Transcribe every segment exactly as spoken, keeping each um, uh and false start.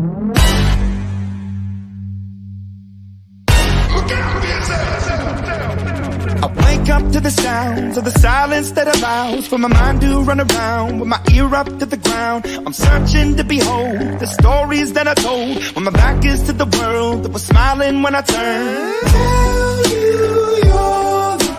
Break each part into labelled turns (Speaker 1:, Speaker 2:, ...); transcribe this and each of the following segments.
Speaker 1: I wake up to the sounds of the silence that allows for my mind to run around with my ear up to the ground. I'm searching to behold the stories that I told when my back is to the world that was smiling when I turned. Tell you you're the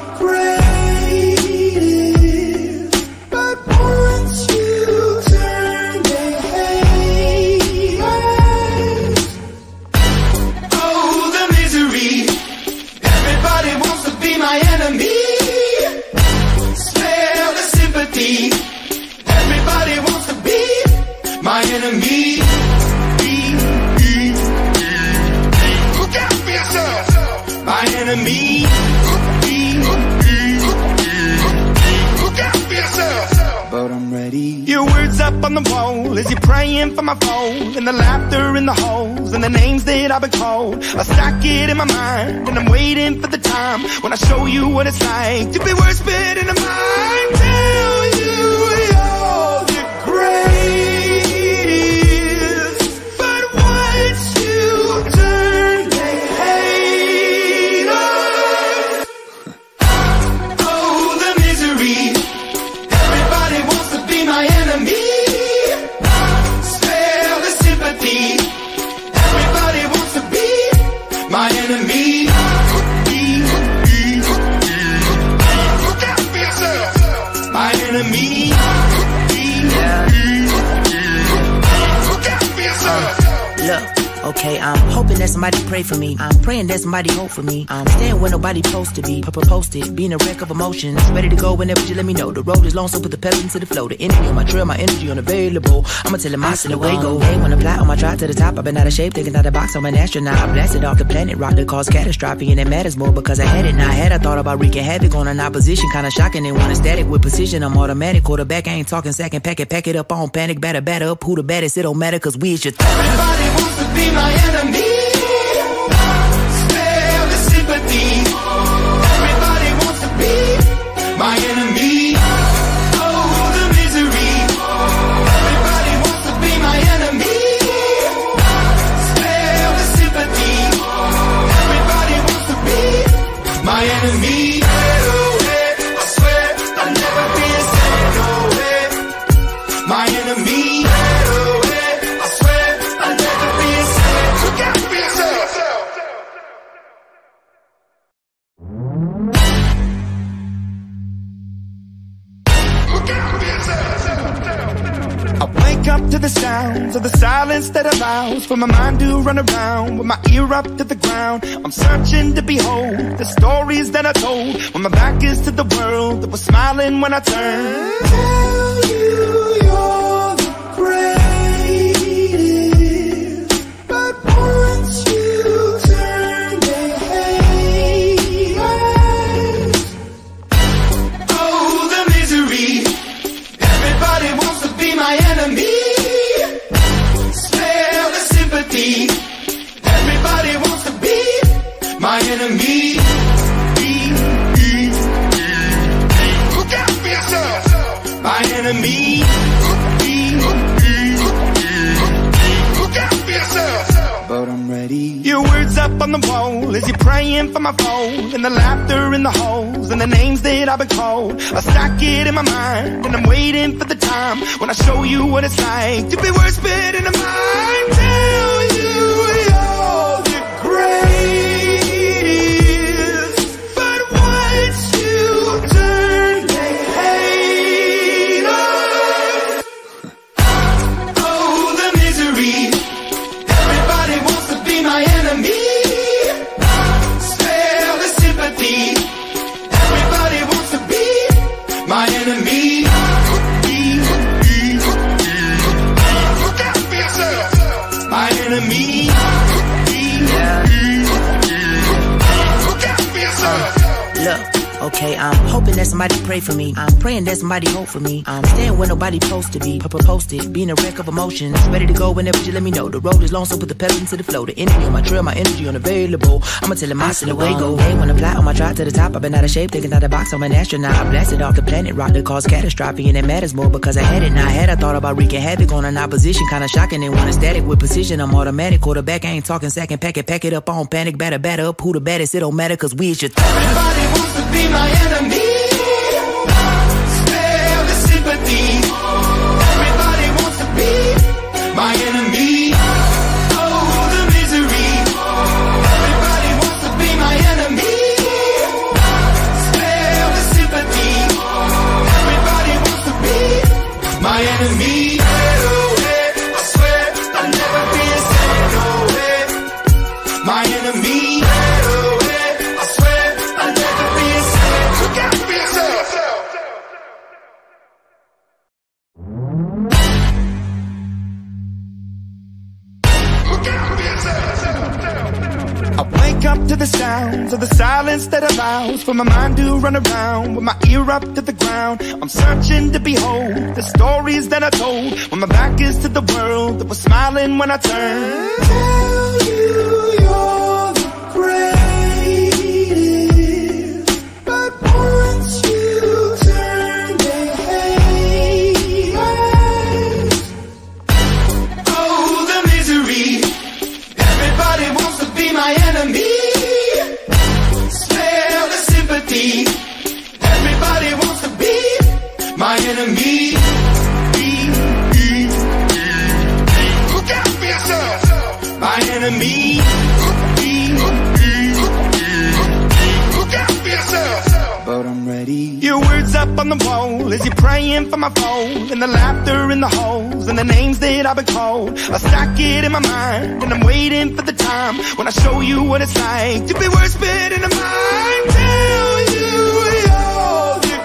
Speaker 1: greatest, but once you turn they hate us. Oh, the misery. Everybody wants to be my enemy. Smell the sympathy. Everybody wants to be my enemy. Look out for yourself. My enemy. Look out for yourself. But I'm ready. Your words up on the wall as you're praying for my phone, and the laughter in the holes and the names that I've been called. I stack it in my mind and I'm waiting for the time when I show you what it's like to be worse fit in the mind. Tell you you're the greatest, but once you turn they hate us. Oh, the misery. Everybody wants to be my enemy. Spare the sympathy. Everybody wants to be my enemy. Look out for yourself. My enemy. Look out for yourself.
Speaker 2: Look, okay, I'm hoping that somebody pray for me. I'm praying that somebody hope for me. I'm staying where nobody supposed to be. Purple posted, being a wreck of emotions. Ready to go whenever you let me know. The road is long, so put the pedal into the flow. The energy on my trail, my energy unavailable. I'ma tell him I still away go. Hey, when I fly on my drive to the top, I've been out of shape, thinking out of the box. I'm an astronaut. I blasted off the planet, rock that caused catastrophe, and it matters more because I had it. Now I had I thought about wreaking havoc on an opposition, kinda shocking. They want a static with precision. I'm automatic, quarterback. I ain't talking second, pack it, pack it up on panic, batter, batter up. Who the baddest? It don't matter, cause we is your th
Speaker 1: Everybody wants to be my enemy. Spare the sympathy. Everybody wants to be my enemy. Oh, the misery. Everybody wants to be my enemy. Spare the sympathy. Everybody wants to be my enemy. I swear I'll never be a sad no way. My enemy. I swear I'll never be a sad. Look out for yourself. Look out for yourself. I wake up to the sounds of the silence that allows for my mind to run around with my ear up to the ground. I'm searching to behold the stories that I told when my back is to the world that was smiling when I turned. Tell you you're the greatest, but once you turn they hate us. Oh, the misery. Everybody wants to be my enemy. Spare the sympathy. Everybody wants to be my enemy. Look out for yourself. My enemy. Look out for yourself. But I'm ready. Your words up on the wall as you're praying for my phone, and the laughter in the holes and the names that I've been called. I stack it in my mind and I'm waiting for the time when I show you what it's like to be worse fit in the mind. Tell you you're the greatest, but once you turn they hate us. Oh, the misery. Everybody wants to be my enemy. Spare the sympathy. Everybody wants to be my enemy. Look out for yourself. My enemy. Look out for yourself.
Speaker 2: Look, Okay, I'm hoping that somebody pray for me. I'm praying that somebody hope for me. I'm staying where nobody supposed to be. Posted, being a wreck of emotions. Ready to go whenever you let me know. The road is long, so put the pedal into the flow. The energy on my trail, my energy unavailable. I'ma tell him I still away go. Hey, when I fly on my drive to the top, I've been out of shape, thinking out the box. I'm an astronaut. I blasted off the planet, rock that caused catastrophe, and it matters more because I had it. Now I had I thought about wreaking havoc on an opposition, kinda shocking. They want a static with precision. I'm automatic, quarterback. I ain't talking second pack it, pack it up on panic, batter, batter up. Who the baddest? It don't matter, cause we is your thought.
Speaker 1: Everybody wants to be my enemy. Spare the sympathy. Everybody wants to be my enemy. Oh, the misery. Everybody wants to be my enemy. Spare the sympathy. Everybody wants to be my enemy. I swear I'll never be a saint. No way. My enemy. Up to the sounds of the silence that allows for my mind to run around with my ear up to the ground. I'm searching to behold the stories that I told when my back is to the world that was smiling when I turned. Tell you you're the greatest, but once you turn they hate us. Oh, the misery. Everybody wants to be my enemy. Everybody wants to be my enemy. Look out for yourself. My enemy. Look out for yourself. But I'm ready. Your words up on the wall as you're praying for my phone, and the laughter in the holes and the names that I've been called. I stack it in my mind and I'm waiting for the time when I show you what it's like to be worse fit in the mind. Tell you you're the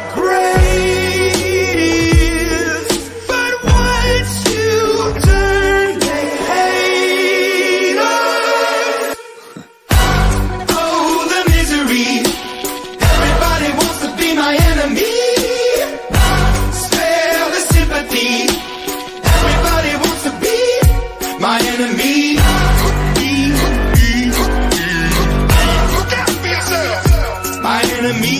Speaker 1: greatest, but once you turn they hate us. Oh, the misery. Everybody wants to be my enemy. Spare the sympathy. Everybody wants to be my enemy. Look out for yourself. My enemy.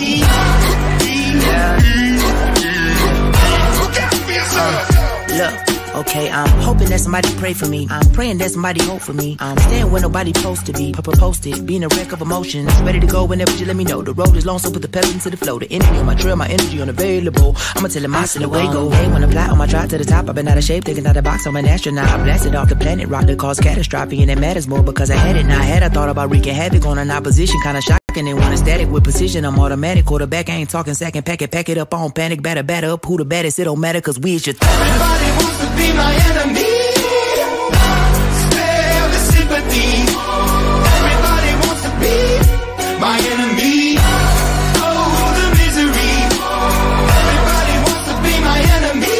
Speaker 1: Look out for yourself.
Speaker 2: Look. Okay, I'm hoping that somebody pray for me. I'm praying that somebody hope for me. I'm staying where nobody supposed to be. Posted, being a wreck of emotions. Ready to go whenever you let me know. The road is long, so put the pedal into the flow. The energy on my trail, my energy unavailable. I'ma tell him I still away go. Hey, when I fly on my drive to the top, I've been out of shape, thinking out the box. I'm an astronaut. I blasted off the planet, rock that caused catastrophe, and it matters more because I had it. Now I had I thought about wreaking havoc on an opposition, kinda shocking. They want a static with precision. I'm automatic, quarterback. I ain't talking second pack it, pack it up on panic, batter, batter up. Who the baddest? It don't matter, cause we is your thought.
Speaker 1: Everybody wants to be my enemy. Spare the sympathy. Everybody wants to be my enemy. Oh, the misery. Everybody wants to be my enemy.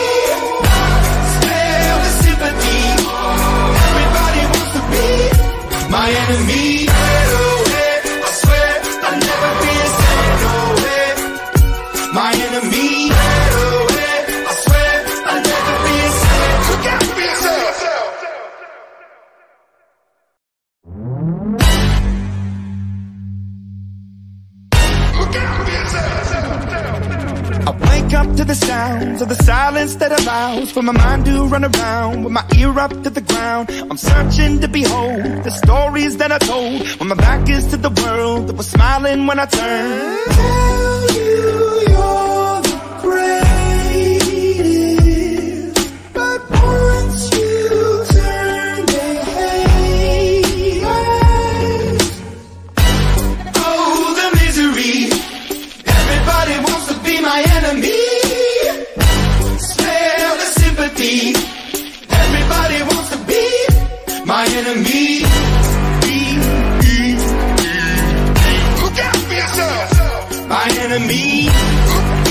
Speaker 1: Spare the sympathy. Everybody wants to be my enemy. I swear I'll never be a saint. No way. My enemy. I swear I'll never be a saint. Look out for yourself. I wake up to the sounds of the silence that allows for my mind to run around with my ear up to the ground. I'm searching to behold the stories that I told when my back is to the world that was smiling when I turned. Tell you you're the greatest, but once you turn they hate us. Oh, the misery. Everybody wants to be my enemy. Spare the sympathy. Everybody wants to be my enemy. Look out for yourself. My enemy.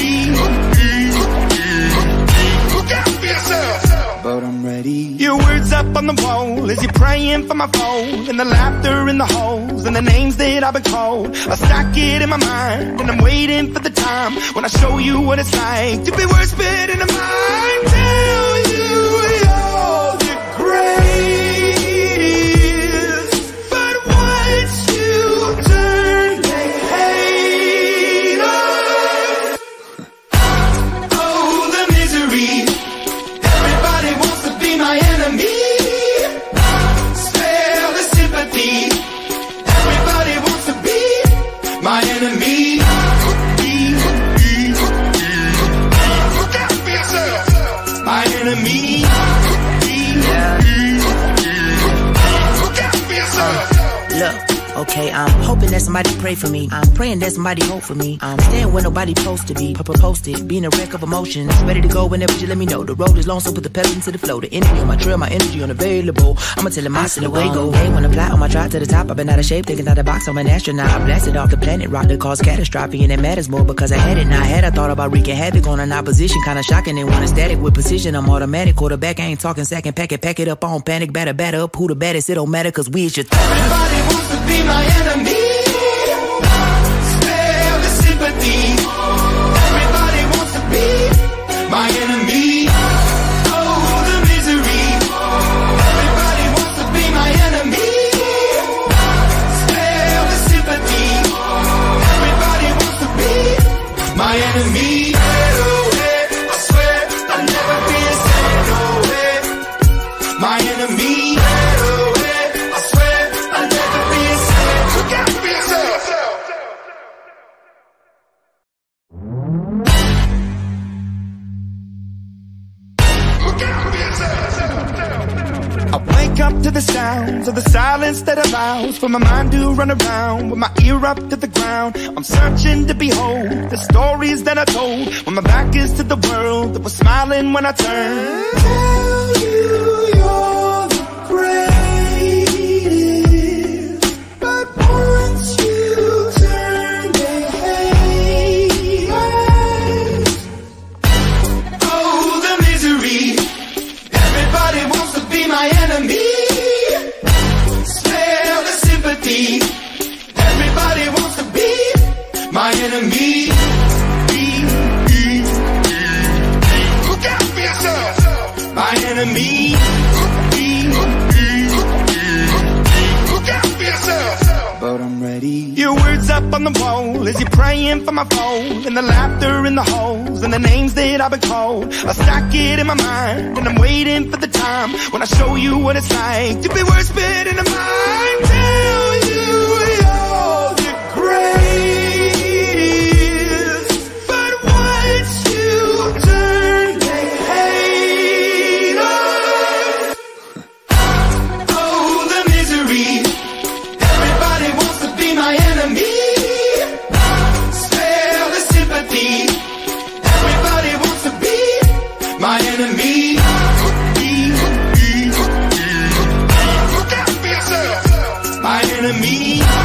Speaker 1: Look out for yourself. But I'm ready. Your words up on the wall as you're praying for my phone, and the laughter in the holes, and the names that I've been called. I stack it in my mind, and I'm waiting for the time when I show you what it's like to be worse fit in the mind. Tell you you're the greatest, but once you turn, they hate us. Oh, the misery. Everybody wants to be my enemy. Spare the sympathy. Everybody wants to be my enemy. Look out for yourself. My enemy. Look out for yourself.
Speaker 2: Look, okay, I'm hoping that somebody pray for me. I'm praying that somebody hope for me. I'm staying where nobody supposed to be. Posted, being a wreck of emotions. Ready to go whenever you let me know. The road is long, so put the pedal into the flow. The enemy on my trail, my energy unavailable. I'ma tell him I still away go. Hey, when I fly on my drive to the top, I've been out of shape, thinking out the box. I'm an astronaut. I blasted off the planet, rock that caused catastrophe, and it matters more because I had it. Now I had I thought about wreaking havoc on an opposition, kinda shocking. They want a static with precision. I'm automatic, quarterback. I ain't talking second pack it, pack it up on panic, batter, batter up. Who the baddest? It don't matter, cause we is your th-
Speaker 1: Everybody wants to be my enemy. Spare the sympathy. Everybody wants to be my enemy. Oh, the misery. Everybody wants to be my enemy. Spare the sympathy. Everybody wants to be my enemy. I swear I'll never be the same. No way. My enemy. I swear I'll never be the same. Look out for yourself. Look out for yourself. I wake up to the sounds of the silence that allows for my mind to run around with my ear up to the ground. I'm searching to behold the stories that I told when my back is to the world that was smiling when I turned. Tell you you're the greatest, but once you turn, they hate us. Oh, the misery. Everybody wants to be my enemy. Spare the sympathy. Everybody wants to be my enemy. Look out for yourself. My enemy. Look out for yourself. But I'm ready. Your words up on the wall as you're praying for my phone, and the laughter in the holes, and the names that I've been called. I stack it in my mind, and I'm waiting for the time when I show you what it's like to be worse fit in the mind. Tell you you're the greatest, but once you turn, they hate us. Oh, the misery. Everybody wants to be my enemy. Spare the sympathy. Everybody wants to be my enemy. Look out for yourself. My enemy.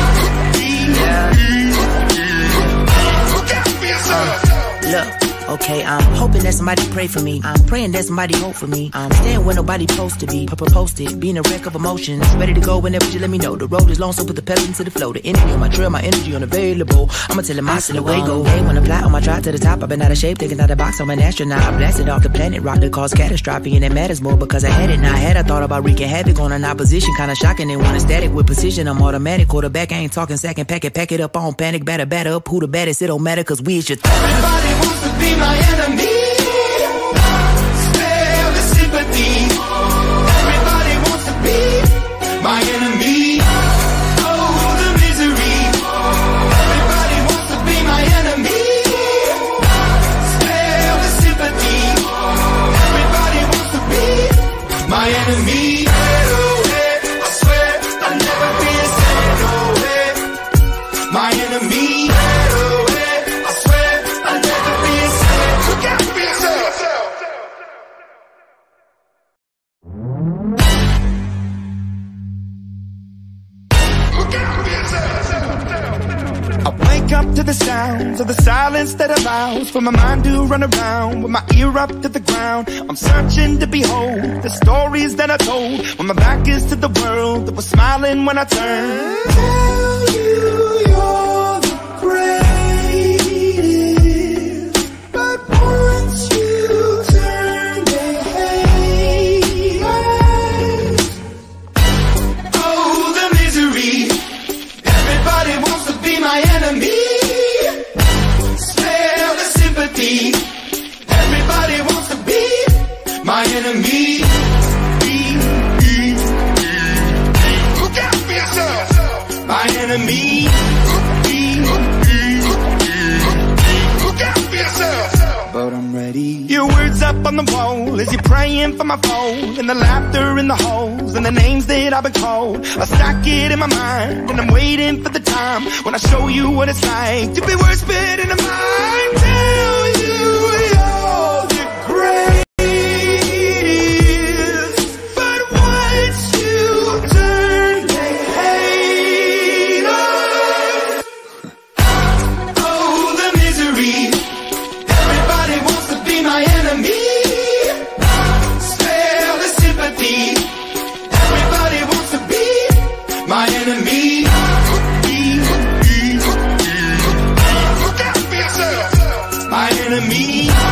Speaker 1: Look out for yourself.
Speaker 2: Look, okay, I'm hoping that somebody pray for me. I'm praying that somebody hope for me. I'm staying where nobody supposed to be. Posted, being a wreck of emotions. Ready to go whenever you let me know. The road is long, so put the pedal into the flow. The enemy on my trail, my energy unavailable. I'ma tell him I still away go. Hey, when I fly on my drive to the top, I've been out of shape, thinking out the box. I'm an astronaut. I blasted off the planet, rock that caused catastrophe, and it matters more because I had it. Now I had I thought about wreaking havoc on an opposition, kinda shocking. They want a static with precision. I'm automatic, quarterback. I ain't talking second pack it, pack it up on panic, batter, batter up. Who the baddest? It don't matter, cause we is your th-
Speaker 1: Everybody wants to be my enemy. Spare the sympathy. Everybody wants to be my enemy. Oh, the misery. Everybody wants to be my enemy. Spare the sympathy. Everybody wants to be my enemy. I swear I'll never be the same. No way. My enemy. I swear I'll never be the same. Look out. wake up to the sounds of the silence that allows for my mind to run around with my ear up to the ground. I'm searching to behold the stories that I told when my back is to the world that was smiling when I turned. Tell you you're the greatest, but once you turn, they hate us. Oh, the misery. Everybody wants to be my enemy. Smell the sympathy. Everybody wants to be my enemy. Look out for yourself. My enemy. Look out for yourself. But I'm ready. Your words up on the wall as you're praying for my phone, and the laughter in the halls and the names that I've been called. I stack it in my mind and I'm waiting for the time when I show you what it's like to be worse fit in the mind. Tell you you're the greatest, but once you turn, they hate us. Oh, the misery. Everybody wants to be my enemy. Spare the sympathy. Everybody wants to be my enemy. Look out for yourself. My enemy.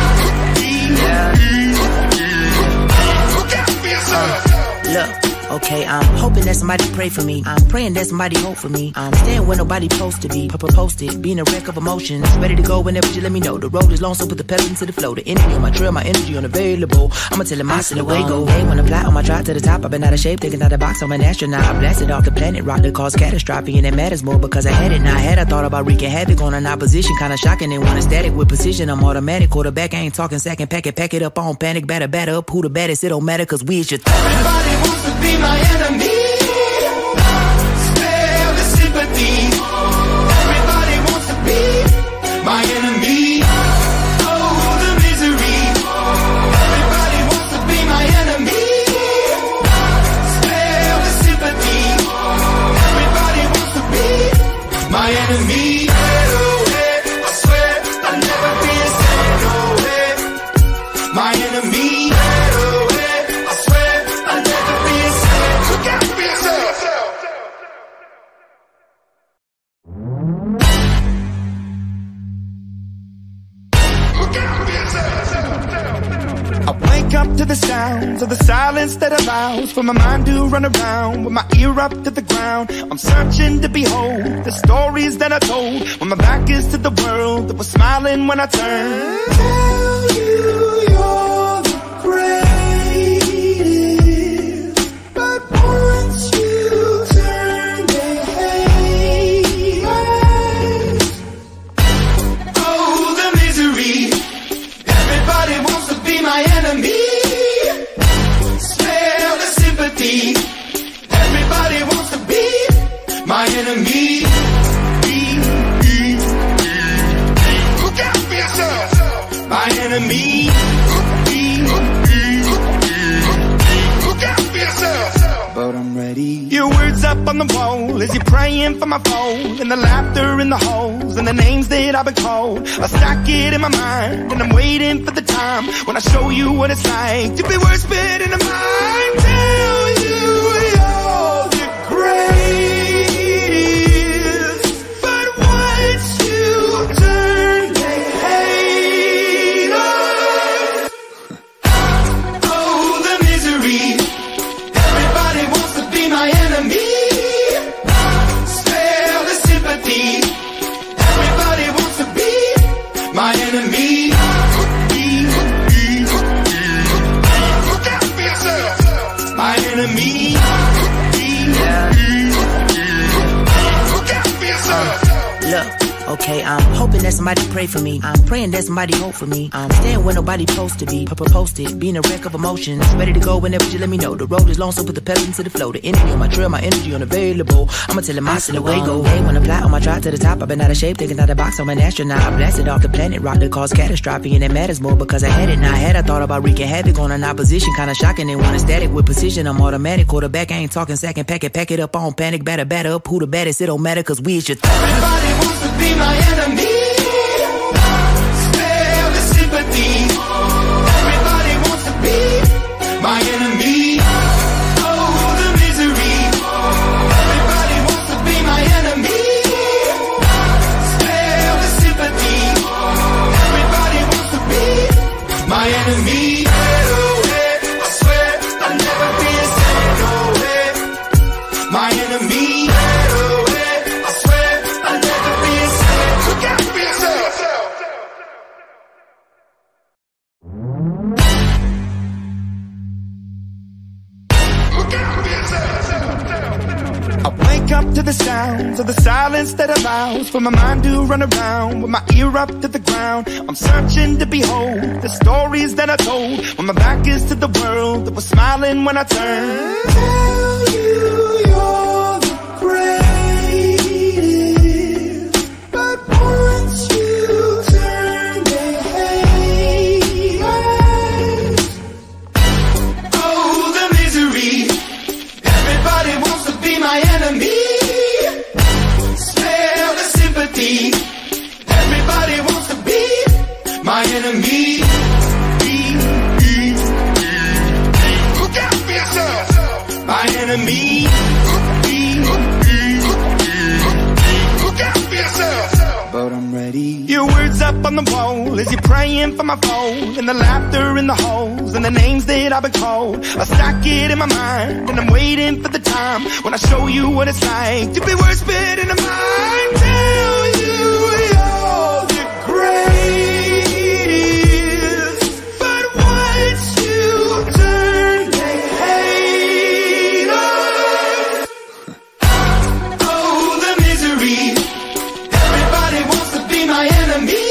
Speaker 1: Look out for yourself.
Speaker 2: Look, okay, I'm hoping that somebody pray for me. I'm praying that somebody hope for me. I'm staying where nobody's supposed to be. Posted, being a wreck of emotions. Ready to go whenever you let me know. The road is long, so put the pedal into the flow. The energy on my trail, my energy unavailable. I'ma tell him I still away go. Hey, when I fly on my drive to the top, I've been out of shape, taking out the box. I'm an astronaut. I blasted off the planet, rock that caused catastrophe, and it matters more because I had it. Now I had I thought about wreaking havoc on an opposition, kinda shocking. And when it's static with precision, I'm automatic. Quarterback, I ain't talking second, pack it, pack it up on panic, batter, batter up. Who the baddest? It don't matter, cause we is your th-
Speaker 1: Everybody wants to be my enemy. Spare the sympathy. Everybody wants to be my enemy. Oh, the misery. Everybody wants to be my enemy. Spare the sympathy. Everybody wants to be my enemy. I swear I'll never be the same. No way. My enemy. I swear I'll never be the same. Look out for yourself. Look out for yourself. I wake up to the sounds of the silence that allows for my mind to run around with my ear up to the ground. I'm searching to behold the stories that I told when my back is to the world that was smiling when I turned. Tell you you're the greatest, but once you turn, they hate us. Oh, the misery. Everybody wants to be my enemy. Spare the sympathy. Everybody wants to be my enemy. Look out for yourself. My enemy. Look out for yourself. But I'm ready. Your words up on the wall as you're praying for my phone, and the laughter in the halls and the names that I've been called. I stack it in my mind and I'm waiting for the time when I show you what it's like to be worse fit in the mind. Tell you you're the greatest, but once you turn, they hate us. Oh, the misery. Everybody wants to be my enemy. Spare the sympathy. Everybody wants to be my enemy. Look out for yourself. My enemy. Look out for yourself.
Speaker 2: Look, okay, I'm hoping that somebody pray for me. I'm praying that somebody hope for me. I'm staying where nobody's supposed to be. Posted, being a wreck of emotions. Ready to go whenever you let me know. The road is long, so put the pedal into the flow. The energy on my trail, my energy unavailable. I'ma tell him I still away go. Hey, when I fly on my drive to the top, I've been out of shape, taking out the box. I'm an astronaut. I blasted off the planet, rock that caused catastrophe, and it matters more because I had it. Now I had I thought about wreaking havoc on an opposition, kinda shocking. And when it's static with precision, I'm automatic. Quarterback, I ain't talking second, pack it, pack it up on panic, batter, batter up. Who the baddest? It don't matter, cause we is your th-
Speaker 1: Everybody wants to be my enemy. Spare the sympathy. Everybody wants to be my enemy. Oh, the misery. Everybody wants to be my enemy. Spare the sympathy. Everybody wants to be my enemy. I swear I'll never be the same. No way. My enemy. I swear I'll never be the same. Look out for yourself. Look out for yourself. I wake up to the sounds of the silence that allows for my mind to run around with my ear up to the ground. I'm searching to behold the stories that I told when my back is to the world that was smiling when I turned. Tell you you're the greatest, but once you turn, they hate us. Oh, the misery. Everybody wants to be my enemy. Spare the sympathy. Everybody wants to be my enemy. Look out for yourself. My enemy. Look out for yourself. But I'm ready. Your words up on the wall as you're praying for my phone, and the laughter in the halls and the names that I've been called. I stack it in my mind and I'm waiting for the time when I show you what it's like to be worse fit in the mind. Tell you you're the greatest, but once you turn, they hate us. Oh, the misery. Everybody wants to be my enemy.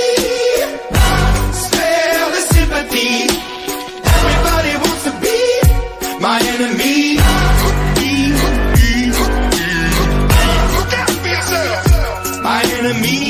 Speaker 1: Spare the sympathy. Everybody wants to be my enemy. Look out for yourself. My enemy.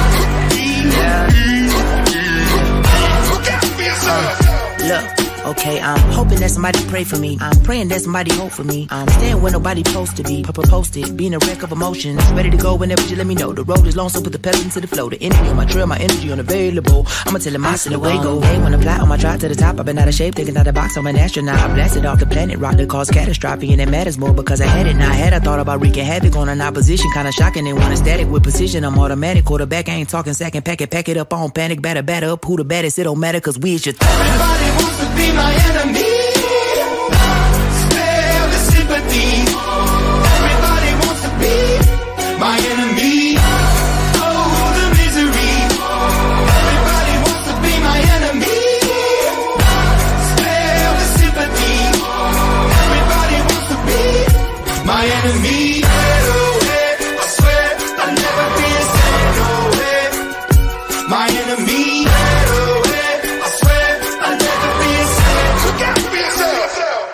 Speaker 1: Look out for yourself.
Speaker 2: Look, okay, I'm hoping that somebody pray for me. I'm praying that somebody hope for me. I'm staying where nobody supposed to be. Posted, being a wreck of emotions. Ready to go whenever you let me know. The road is long, so put the pedal into the flow. The energy on my trail, my energy unavailable. I'ma tell him I still away go. Hey, when I fly on my drive to the top, I've been out of shape, thinking out the box. I'm an astronaut. I blasted off the planet, rock that caused catastrophe, and it matters more because I had it. Now I had I thought about wreaking havoc on an opposition, kinda shocking. They want a static with precision. I'm automatic, quarterback. I ain't talking second pack it, pack it up on panic, batter, batter up. Who the baddest? It don't matter, cause we is your th
Speaker 1: Everybody wants to be my enemy. Spare the sympathy. Everybody wants to be my enemy. Oh, the misery. Everybody wants to be my enemy. Spare the sympathy. Everybody wants to be my enemy. I swear I'll never be the same. No way. My enemy. I swear I'll never be the same. Look out for yourself.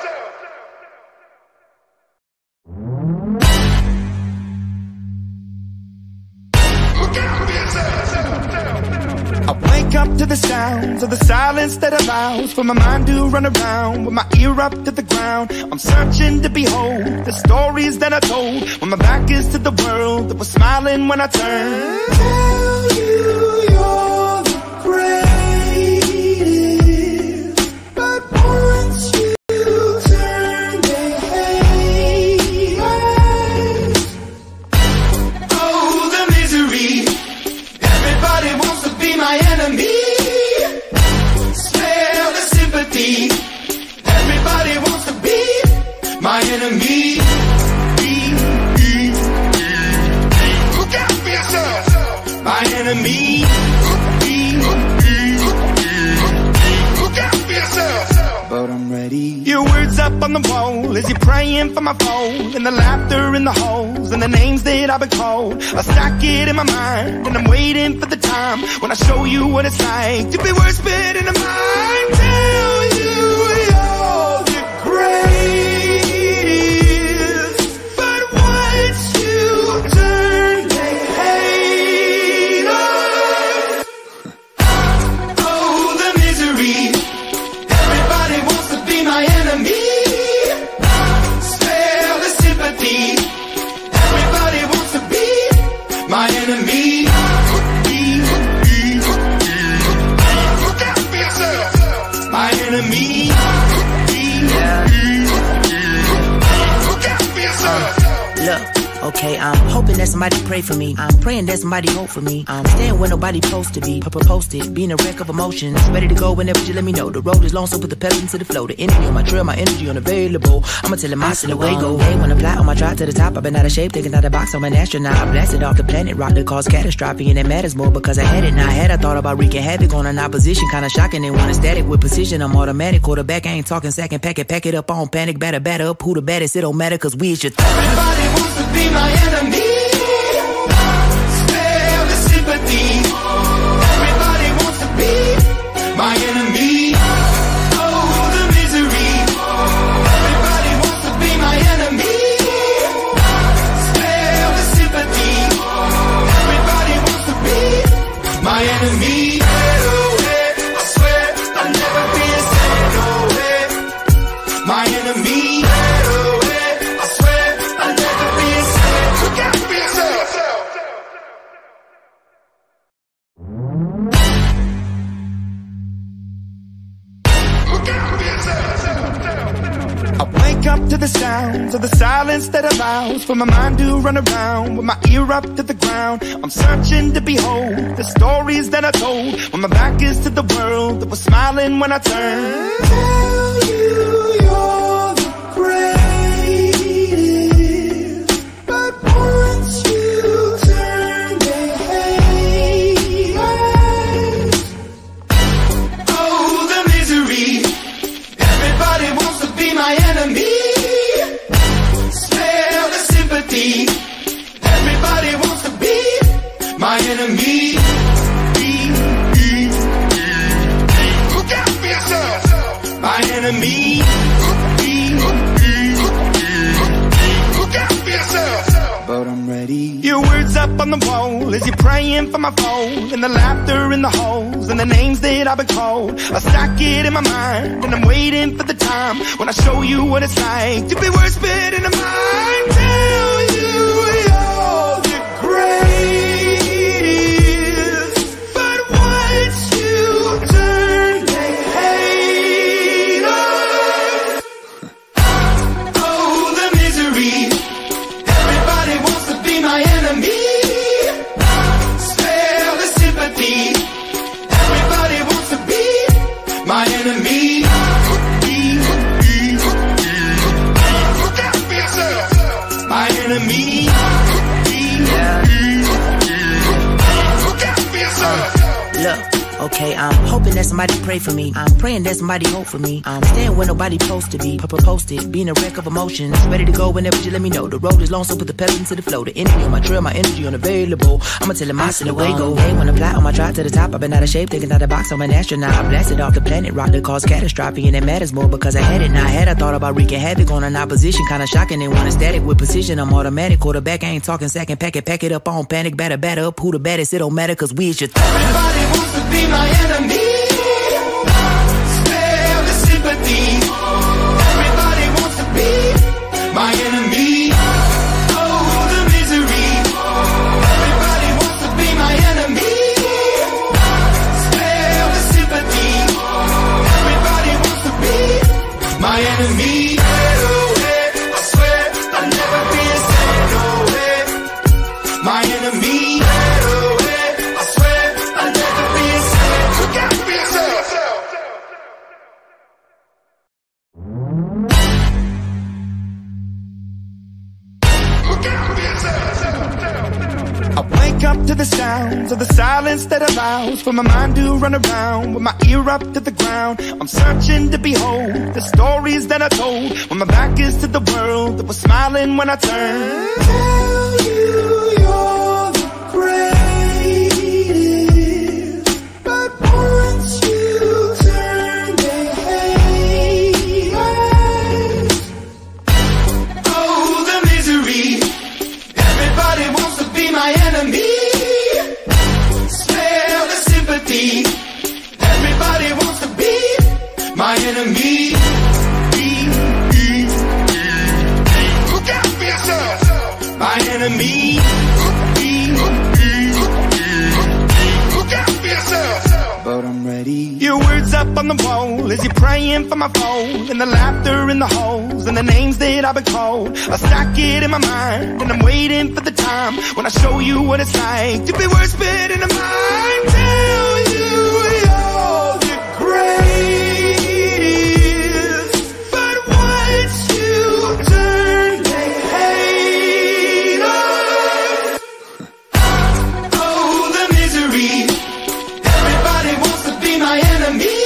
Speaker 1: Look out for yourself. I wake up to the sounds of the silence that allows for my mind to run around with my ear up to the ground. I'm searching to behold the stories that I told when my back is to the world that was smiling when I turned. Tell you you're the greatest, but once you turn, they hate us. Oh, the misery. Everybody wants to be my enemy. Spare the sympathy. Everybody wants to be my enemy. Look out for yourself. My enemy. Look out for yourself. But I'm ready. Your words up on the wall as you're praying for my phone, and the laughter in the halls and the names that I've been called. I stack it in my mind and I'm waiting for the time when I show you what it's like to be worse fit in the mind. Tell you you're the greatest, but once you turn, they hate us. Oh, the misery. Everybody wants to be my enemy. Spare the sympathy. Everybody wants to be my enemy.
Speaker 2: Look, okay, I'm hoping that somebody pray for me. I'm praying that somebody hope for me. I'm staying where nobody supposed to be. Posted, being a wreck of emotions. Ready to go whenever you let me know. The road is long, so put the pedal into the flow. The energy on my trail, my energy unavailable. I'ma tell him I still away go. Hey, when I fly on my drive to the top, I've been out of shape, thinking out of the box. I'm an astronaut. I blasted off the planet, rock that caused catastrophe, and it matters more because I had it. Now I had I thought about wreaking havoc on an opposition, kinda shocking. They want a static with precision. I'm automatic, quarterback. I ain't talking second, pack it, pack it up on panic, batter, batter up. Who the baddest? It don't matter, cause we is your th-
Speaker 1: Everybody wants to be my enemy. Spare the sympathy. Everybody wants to be my enemy. Oh, the misery. Everybody wants to be my enemy. Spare the sympathy. Everybody wants to be my enemy. I swear I'll never be a sad no way. My enemy. Up to the sounds of the silence that allows for my mind to run around with my ear up to the ground. I'm searching to behold the stories that I told when my back is to the world that was smiling when I turned. Tell you you're the greatest, but once you turn they hate us. Oh, the misery. Everybody wants to be my enemy. Everybody wants to be my enemy. Look out for yourself. My enemy. Look out for yourself. But I'm ready. Your words up on the wall as you're praying for my phone, and the laughter in the holes and the names that I've been called. I stack it in my mind and I'm waiting for the time when I show you what it's like to be worse fit in the mind. Tell you you're the greatest, but once you turn they hate us. Oh, the misery. Everybody wants to be my enemy. Spare the sympathy. Everybody wants to be my enemy. Look out for yourself. My enemy. Look out for yourself.
Speaker 2: Look, okay, I'm hoping that somebody pray for me. I'm praying that somebody hope for me. I'm staying where nobody supposed to be. Posted, being a wreck of emotions. Ready to go whenever you let me know. The road is long, so put the pedal into the flow. The energy on my trail, my energy unavailable. I'ma tell him I still away go. Hey, when I fly on my drive to the top, I've been out of shape, thinking out of the box. I'm an astronaut. I blasted off the planet, rock that caused catastrophe, and it matters more because I had it. Now I had I thought about wreaking havoc on an opposition, kinda shocking. They want a static with precision. I'm automatic, quarterback. I ain't talking second, pack it, pack it up on panic, batter, batter up. Who the baddest? It don't matter, cause we is your th-
Speaker 1: Everybody wants to be my enemy. Spare the sympathy. Everybody wants to be my enemy. Oh, the misery. Everybody wants to be my enemy. Spare the sympathy. Everybody wants to be my enemy. I swear I'll never be a sad no way. My enemy. I swear I'll never be a sad. Look out for yourself. I wake up to the sounds of the silence that allows for my mind to run around with my ear up to the ground. I'm searching to behold the stories that I told when my back is to the world that was smiling when I turned. Tell you you're the greatest, but once you turn they hate us. Oh, the misery. Everybody wants to be my enemy. Spare the sympathy. Everybody wants to be my enemy. Look out for yourself. My enemy. Look out for yourself. But I'm ready. Your words up on the wall as you're praying for my phone, and the laughter in the holes and the names that I've been called. I stack it in my mind and I'm waiting for the time when I show you what it's like to be worse fit in the mind. Tell you you're the greatest, but once you turn they hate us. Oh, the misery. Everybody wants to be my enemy.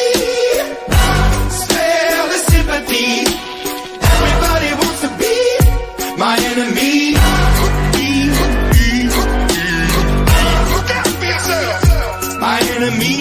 Speaker 1: Spare the sympathy. Everybody wants to be my enemy. Look out for yourself. My enemy.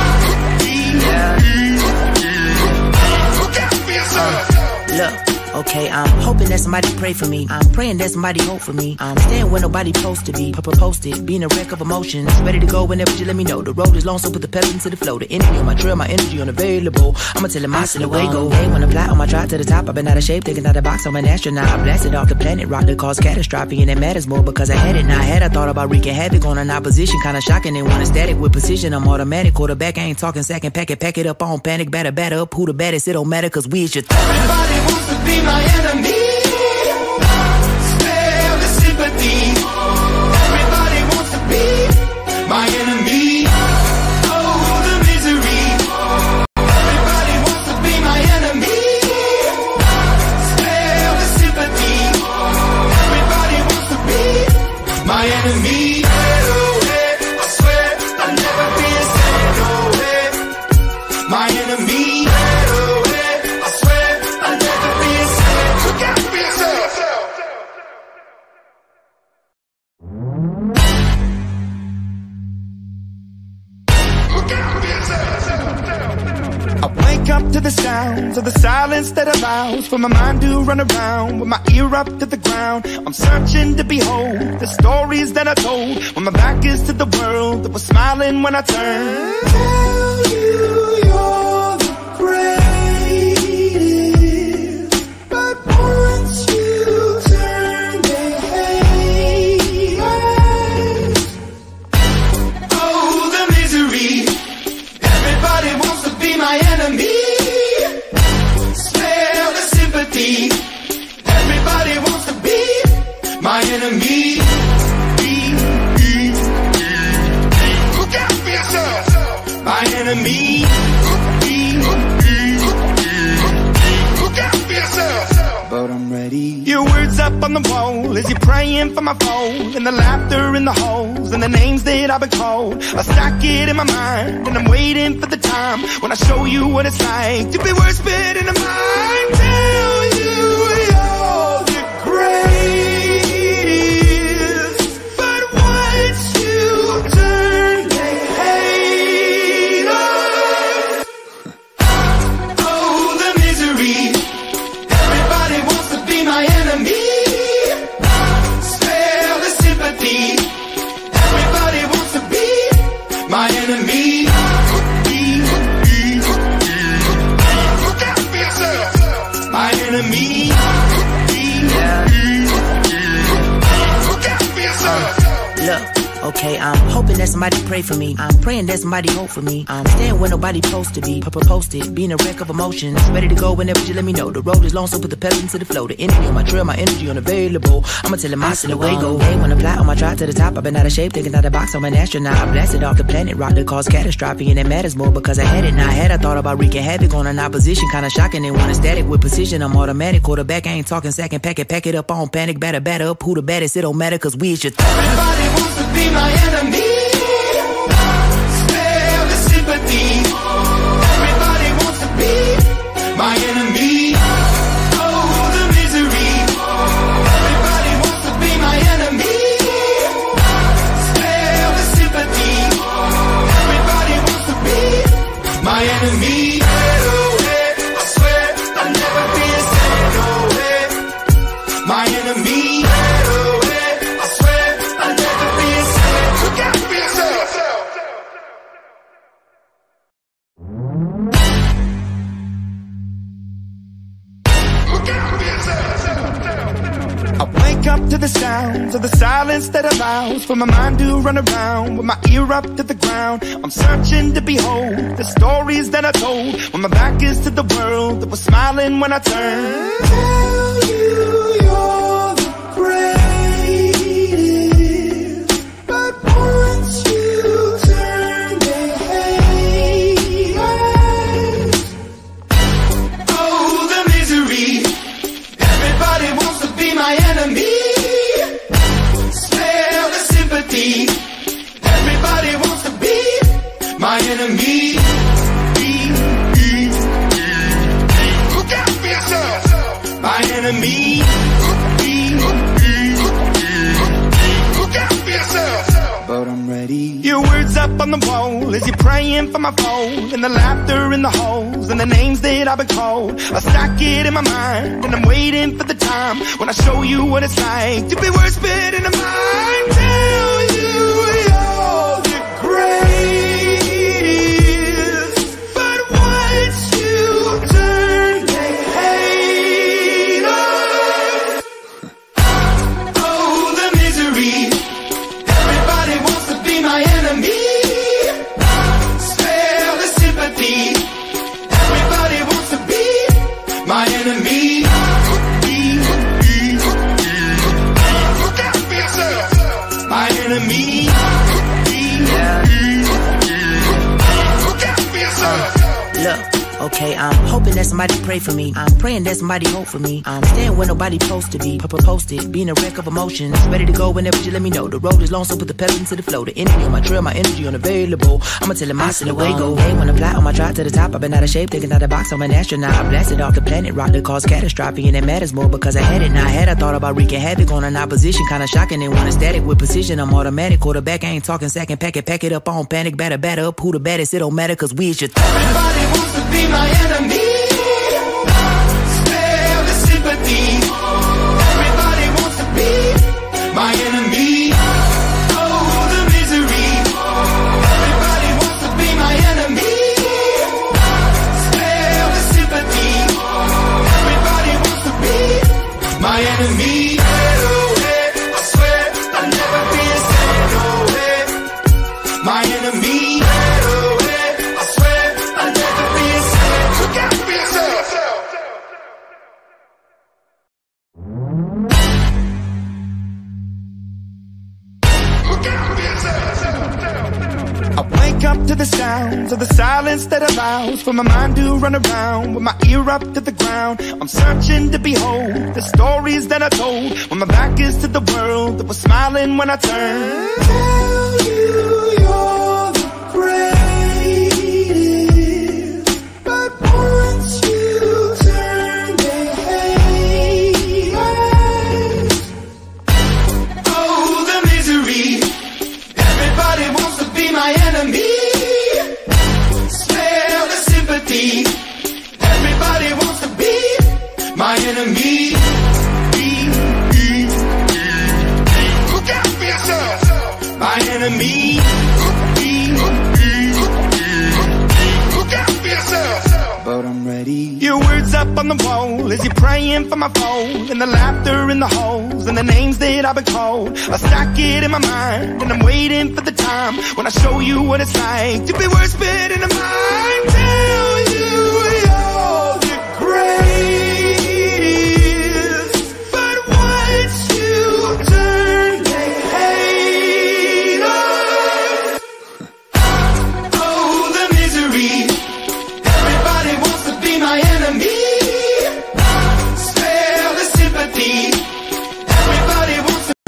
Speaker 1: Look out for yourself.
Speaker 2: Look, okay, I'm hoping that somebody pray for me. I'm praying that somebody hope for me. I'm staying where nobody's supposed to be. Posted, being a wreck of emotions. Ready to go whenever you let me know. The road is long, so put the pedal into the flow. The enemy on my trail, my energy unavailable. I'ma tell him I still away go. Hey, when I fly on my drive to the top, I've been out of shape, taking out the box. I'm an astronaut. I blasted off the planet, rock that caused catastrophe, and it matters more because I had it. Now I had I thought about wreaking havoc on an opposition, kinda shocking. They want a static with precision. I'm automatic. Quarterback, I ain't talking second. Pack it, pack it up on panic. Batter, batter up. Who the baddest? It don't matter, cause we is your th-
Speaker 1: Everybody wants to be my enemy. Spare the sympathy. Everybody wants to be my enemy. Oh, the misery. Everybody wants to be my enemy. Spare the sympathy. Everybody wants to be my enemy. I swear I'll never be a saint. No way. My enemy. I swear I'll never be a saint. Look out for yourself. I wake up to the sounds of the silence that allows for my mind to run around with my ear up to the ground. I'm searching to behold the stories that I told when my back is to the world that was smiling when I turned. Tell you you're the greatest, but once you turn they hate us. Oh, the misery. Everybody wants to be my enemy. Spare the sympathy. Everybody wants to be my enemy. Look out for yourself. My enemy. Look out for yourself. But I'm ready. Your words up on the wall as you're praying for my phone, and the laughter in the holes and the names that I've been called. I stack it in my mind and I'm waiting for the time when I show you what it's like to be worse fit in the mind. Tell you you're the greatest, but once you turn they hate us. Oh, the misery. Everybody wants to be my enemy. Spare the sympathy. Everybody wants to be my enemy. Look out for yourself. My enemy. Look out for yourself.
Speaker 2: Look, okay, I'm hoping that somebody pray for me. I'm praying that somebody hope for me. I'm staying where nobody's supposed to be. Posted, being a wreck of emotions. Ready to go whenever you let me know. The road is long, so put the pedal into the flow. The enemy on my trail, my energy unavailable. I'ma tell him I still away go. Hey, when I fly on my drive to the top, I've been out of shape, taking out the box. I'm an astronaut. I blasted off the planet, rock that caused catastrophe, and it matters more because I had it. Now I had I thought about wreaking havoc on an opposition, kinda shocking. They want a static with precision. I'm automatic. Quarterback, I ain't talking second. Pack it, pack it up on panic. Batter, batter up. Who the baddest? It don't matter, cause we is your th-
Speaker 1: Everybody wants to be my enemy. Spare the sympathy. Everybody wants to be my enemy. Oh, the misery. Everybody wants to be my enemy. Spare the sympathy. Everybody wants to be my enemy. I swear I'll never be a saint. No way. My enemy. I swear I'll never be a saint. Look out. I wake up to the sounds of the silence that allows for my mind to run around with my ear up to the ground. I'm searching to behold the stories that I told when my back is to the world that was smiling when I turned. Tell you you're the greatest, but once you turn they hate us. Oh, the misery. Everybody wants to be my enemy. Smell the sympathy. Everybody wants to be my enemy. Look out for yourself. My enemy. Look out for yourself. But I'm ready. Your words up on the wall as you're praying for my phone, and the laughter in the holes and the names that I've been called. I stack it in my mind and I'm waiting for the time when I show you what it's like to be worse fit in the mind. Tell you you're the greatest, but once you turn they hate us. Oh, the misery. Everybody wants to be my enemy. Spare the sympathy. Everybody wants to be my enemy. Look out for yourself. My enemy. Look out for yourself.
Speaker 2: Look, okay, I'm hoping that somebody pray for me. I'm praying that somebody hope for me. I'm staying where nobody supposed to be. Papa posted, being a wreck of emotions. Ready to go whenever you let me know. The road is long, so put the pedal into the flow. The energy on my trail, my energy unavailable. I'ma tell him I still away go. Hey, when I fly on my drive to the top, I've been out of shape, thinking out of the box. I'm an astronaut. I blasted off the planet, rock that caused catastrophe, and it matters more because I had it. Now I had I thought about wreaking havoc on an opposition, kinda shocking. And when it's static with precision, I'm automatic. Quarterback, I ain't talking second, pack it, pack it up on panic, batter, batter up. Who the baddest? It don't matter, cause we is your th-
Speaker 1: Everybody wants to be my enemy. Spare the sympathy. Everybody wants to be my enemy. Oh, the misery. Everybody wants to be my enemy. Spare the sympathy. Everybody wants to be my enemy. I swear I'll never be the same. No way. My enemy. I swear I'll never be the same. Look out for yourself. Look out for yourself. I wake up to the sounds of the silence that allows for my mind to run around with my ear up to the ground. I'm searching to behold the stories that I told when my back is to the world that was smiling when I turned. Tell you you're the greatest, but once you turn they hate us. Oh, the misery. Everybody wants to be my enemy. Spare the sympathy. Everybody wants to be my enemy. Look out for yourself. My enemy. Look out for yourself. But I'm ready. Your words up on the wall as you're praying for my phone, and the laughter in the holes and the names that I've been called. I stack it in my mind and I'm waiting for the time when I show you what it's like to be worse fit in the mind. Tell you you're the greatest, but once you turn they hate us. Oh, the misery. Everybody wants to be my enemy. Spare the sympathy. Everybody wants to.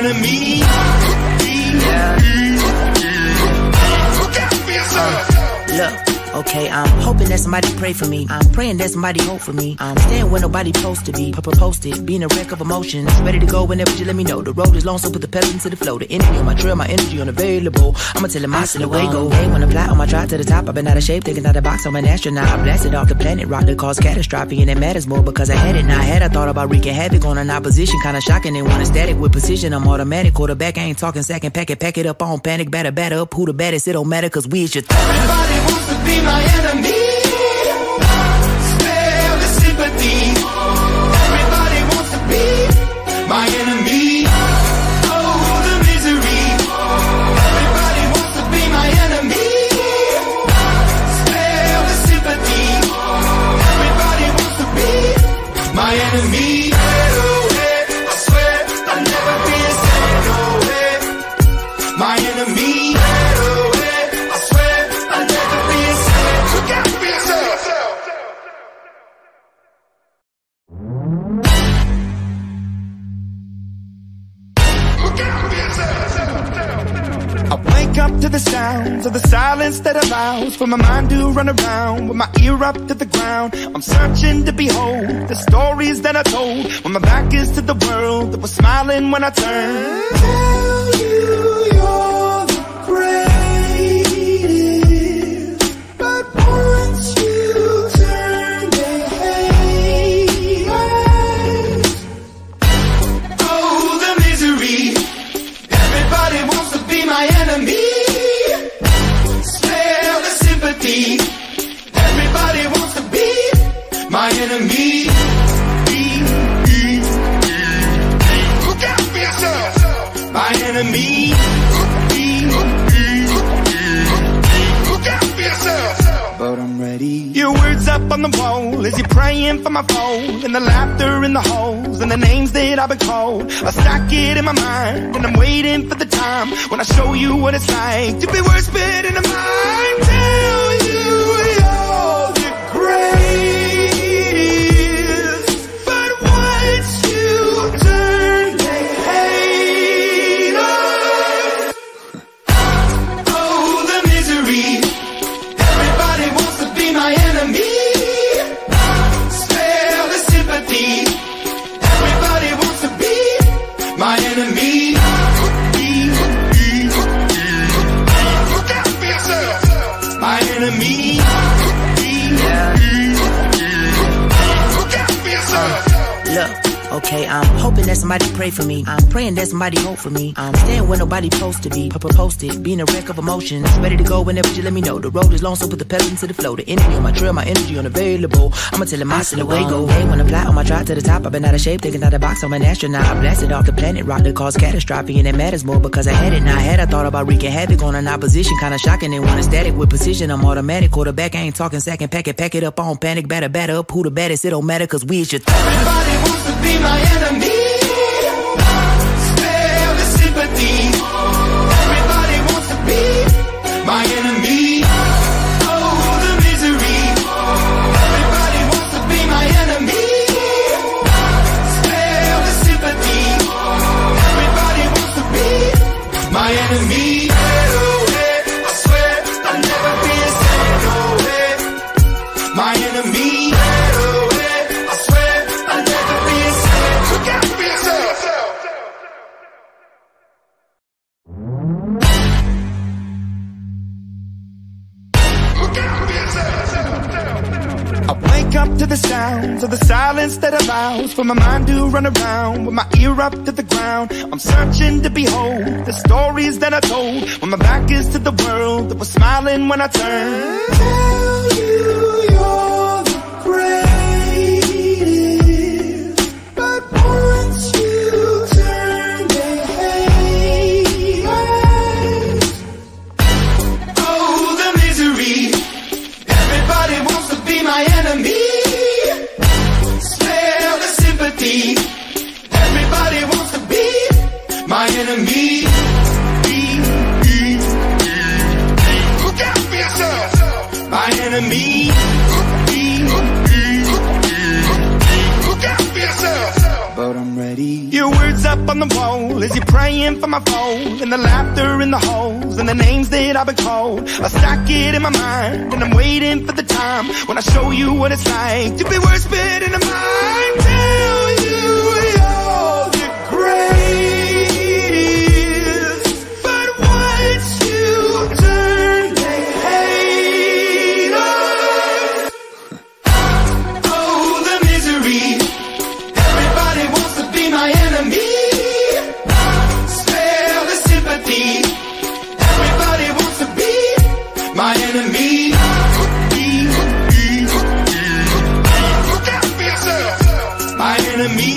Speaker 1: enemy.
Speaker 2: Yeah.
Speaker 1: Look out for yourself.
Speaker 2: Uh, look. Okay, I'm hoping that somebody pray for me. I'm praying that somebody hope for me. I'm staying where nobody supposed to be. Posted, being a wreck of emotions. Ready to go whenever you let me know. The road is long, so put the pedal into the flow. The energy on my trail, my energy unavailable. I'ma tell him I still away go. Hey, when I fly on my drive to the top, I've been out of shape, thinking out the box. I'm an astronaut. I blasted off the planet, rock that caused catastrophe, and it matters more because I had it. Now I had I thought about wreaking havoc on an opposition, kinda shocking. They want a static with precision. I'm automatic. Quarterback, I ain't talking second pack it, pack it up on panic, batter, batter up. Who the baddest? It don't matter, cause we is your
Speaker 1: everybody wants to be my enemy. Spare the sympathy. Everybody wants to be my enemy. Oh, the misery. Everybody wants to be my enemy. Spare the sympathy. Everybody wants to be my enemy. I swear I'll never be a sad away. My enemy. I swear I'll never be a sad. Look out for yourself. I wake up to the sounds of the silence that allows for my mind to run around with my ear up to the ground. I'm searching to behold the stories that I told when my back is to the world that was smiling when I turned. Tell you you're the greatest, but once you turn they hate us. Oh, the misery. Everybody wants to be my enemy. Spare the sympathy. Everybody wants to be my enemy. Look out for yourself. My enemy. Look out for yourself. But I'm ready. Your words up on the wall as you're praying for my phone, and the laughter in the holes and the names that I've been called. I stack it in my mind and I'm waiting for the time when I show you what it's like to be worse fit in the mind. Tell you you're the greatest, but once you turn they hate us. Oh, the misery. Everybody wants to be my enemy. Spare the sympathy. Everybody wants to be my enemy. Look out for yourself. My enemy. Look out for yourself.
Speaker 2: Look. Okay, I'm hoping that somebody pray for me. I'm praying that somebody hope for me. I'm staying where nobody supposed to be. Posted, being a wreck of emotions. Ready to go whenever you let me know. The road is long, so put the pedal into the flow. The energy on my trail, my energy unavailable. I'ma tell him I still away go. Hey, when I fly on my drive to the top, I've been out of shape, thinking out the box. I'm an astronaut. I blasted off the planet, rock that caused catastrophe, and it matters more because I had it. Now I had I thought about wreaking havoc on an opposition, kinda shocking. They want a static with precision. I'm automatic. Quarterback, I ain't talking second pack it, pack it up on panic, batter, batter up. Who the baddest? It don't matter, cause we is your
Speaker 1: everybody wants to be my enemy. Spare the sympathy. Everybody wants to be my enemy. Oh, the misery. Everybody wants to be my enemy. Spare the sympathy. Everybody wants to be my enemy. I swear I'll never be a sad away. My enemy. I swear I'll never be a sad. Look out for yourself. I wake up to the sounds of the silence that allows for my mind to run around with my ear up to the ground. I'm searching to behold the stories that I told when my back is to the world that was smiling when I turned. Tell you you're the greatest, but once you turn they hate us. Oh, the misery. Everybody wants to be my enemy. Spare the sympathy. Everybody wants to be my enemy. Look out for yourself. My enemy. Look out for yourself. But I'm ready. Your words up on the wall as you're praying for my phone, and the laughter in the halls and the names that I've been called. I stack it in my mind and I'm waiting for the time when I show you what it's like to be worse fit in the mind. Tell you you're the greatest, but once you turn they hate us. Oh, the misery. Everybody wants to be my enemy. Spare the sympathy. Everybody wants to be my enemy. Look out for yourself. My enemy.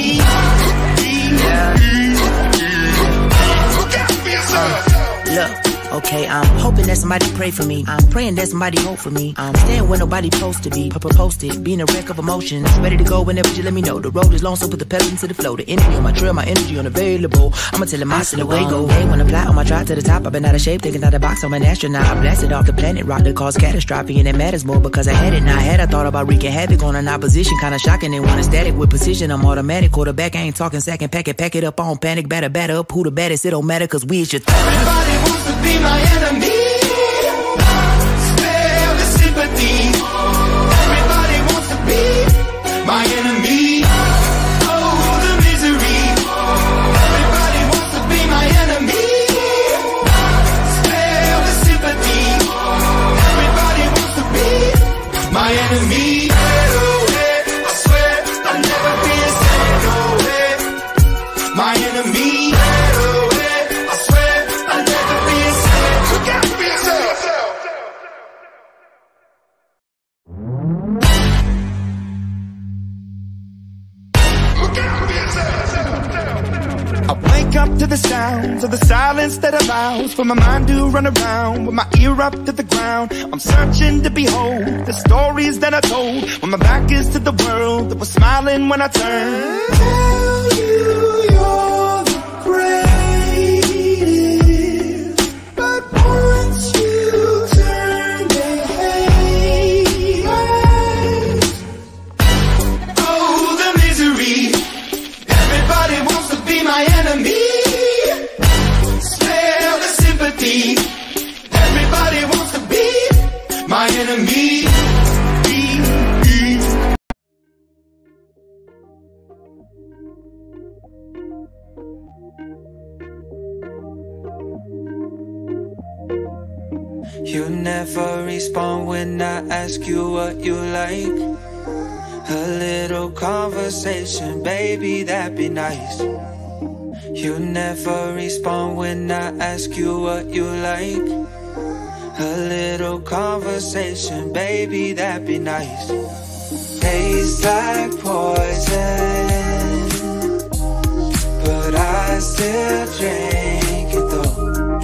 Speaker 1: Look out for yourself.
Speaker 2: Look. Okay, I'm hoping that somebody pray for me. I'm praying that somebody hope for me. I'm staying where nobody supposed to be. Posted, being a wreck of emotions. Ready to go whenever you let me know. The road is long, so put the pedal into the flow. The energy on my trail, my energy unavailable. I'ma tell him I still away go. Hey, when I fly on my drive to the top, I've been out of shape, thinking out of the box. I'm an astronaut. I blasted off the planet, rock that caused catastrophe, and it matters more because I had it. Now I had I thought about wreaking havoc on an opposition, kinda shocking and wanting static with precision. I'm automatic, quarterback. I ain't talking second, pack it, pack it up on panic, batter, batter up. Who the baddest? It don't matter, cause we is your th-
Speaker 1: Everybody wants to be my enemy. Spare the sympathy. Everybody wants to be my enemy. Oh, the misery. Everybody wants to be my enemy. Spare the sympathy. Everybody wants to be my enemy. I swear I'll never be a sad no way. My enemy. I swear I'll never be a sad. Look out for yourself. I wake up to the sounds of the silence that allows for my mind to run around with my ear up to the ground. I'm searching to behold the stories that I told when my back is to the world that was smiling when I turned. Tell you you're the greatest, but once you turn they hate us. Oh, the misery. Everybody wants to be my enemy. Spare the sympathy. Everybody wants to be my enemy.
Speaker 3: You never respond when I ask you what you like. A little conversation, baby, that'd be nice. You never respond when I ask you what you like. A little conversation, baby, that'd be nice. Tastes like poison, but I still drink it though.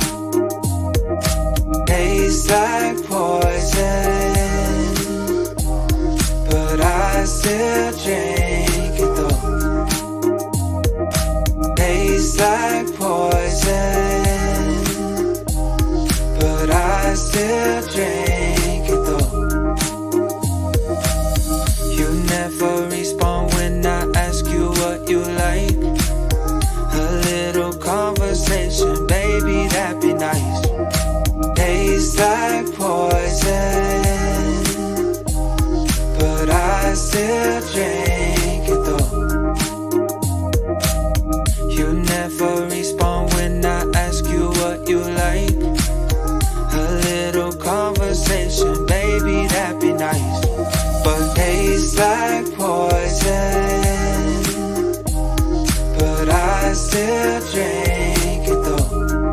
Speaker 3: Tastes like poison, but I still drink it though. Tastes like poison, but I still drink it though. You never respond when I ask you what you like. A little conversation, baby, that'd be nice. Tastes like poison, but I still drink it though. You never respond when I ask you what you like. A little conversation, baby, that'd be nice. But tastes like poison, but I still drink it though.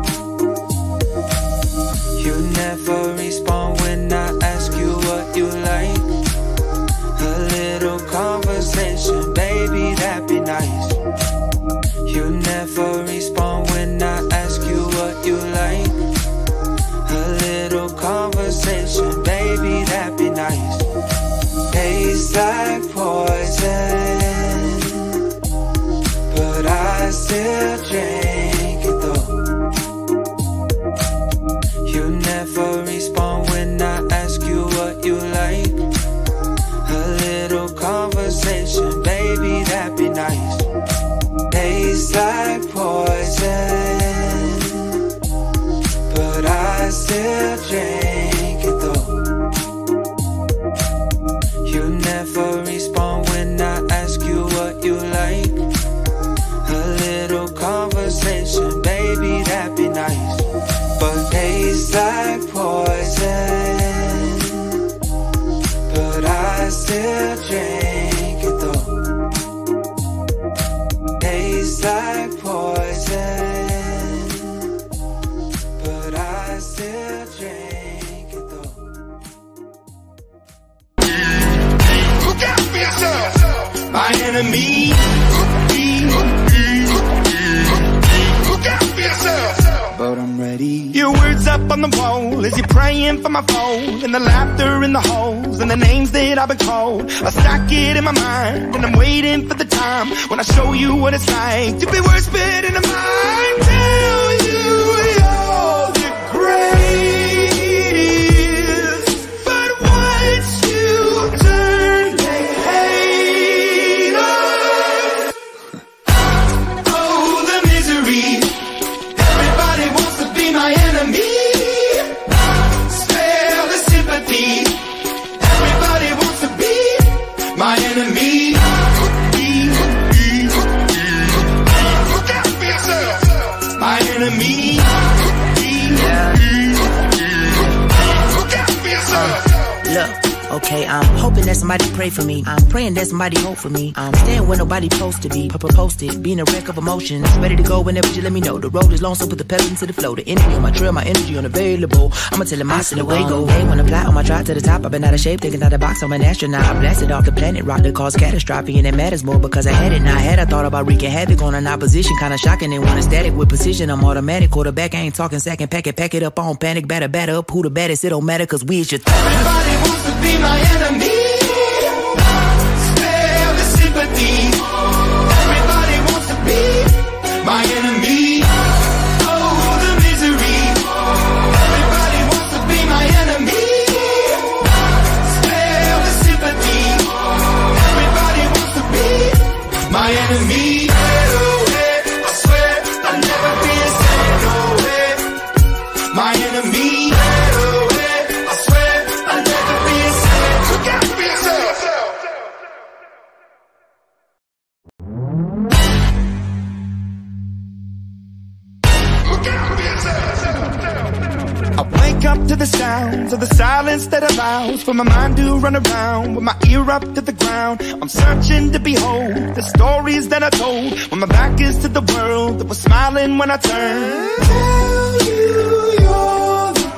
Speaker 3: You never respond when I ask you what you like. A little conversation, baby, that'd be nice. You never respond when I ask you what you like. A little conversation, baby, that'd be nice. Tastes like poison, but I still drink it though. You never respond when I ask you what you like. A little conversation, baby, that'd be nice. Tastes like like poison, but I still drink it though. You never respond when I ask you what you like. A little conversation, baby, that'd be nice. But tastes like poison, but I still drink it though. Tastes like poison, but I still drink it though.
Speaker 1: Look out for yourself, my enemy. Look out for yourself, but I'm ready. Your words up on the wall as you're praying for my phone, and the laughter in the holes and the names that I've been called. I stack it in my mind and I'm waiting for the time when I show you what it's like to be worse fit in the mind. Tell you you're the greatest, but once you turn they hate us. Oh, the misery. Everybody wants to be my enemy. Spare the sympathy. Everybody wants to be my enemy. Look out for yourself, my enemy. Look out for yourself.
Speaker 2: Look, okay, I'm hoping that somebody pray for me. I'm praying that somebody hope for me. I'm staying where nobody supposed to be. Papa posted, being a wreck of emotions. Ready to go whenever you let me know. The road is long, so put the pedal into the flow. The energy on my trail, my energy unavailable. I'ma tell him I still away go. Hey, when I fly on my drive to the top, I've been out of shape, thinking out the box. I'm an astronaut. I blasted off the planet, rock that caused catastrophe, and it matters more because I had it. Now I had I thought about wreaking havoc on an opposition, kinda shocking. They want a static with precision. I'm automatic, quarterback. I ain't talking second pack it, pack it up on panic, batter, batter up. Who the baddest? It don't matter, cause we is your th
Speaker 1: Everybody wants to be my enemy. Spare the sympathy. Everybody wants to be my enemy. Oh, the misery. Everybody wants to be my enemy. Spare the sympathy. Everybody wants to be my enemy. I swear I'll never be a sad no way. My enemy. I swear I'll never be a sad. Look out for yourself. Look out for yourself. I wake up to the sounds of the silence that allows for my mind to run around with my ear up to the ground. I'm searching to behold the stories that I told when my back is to the world that was smiling when I turned. Tell you you're the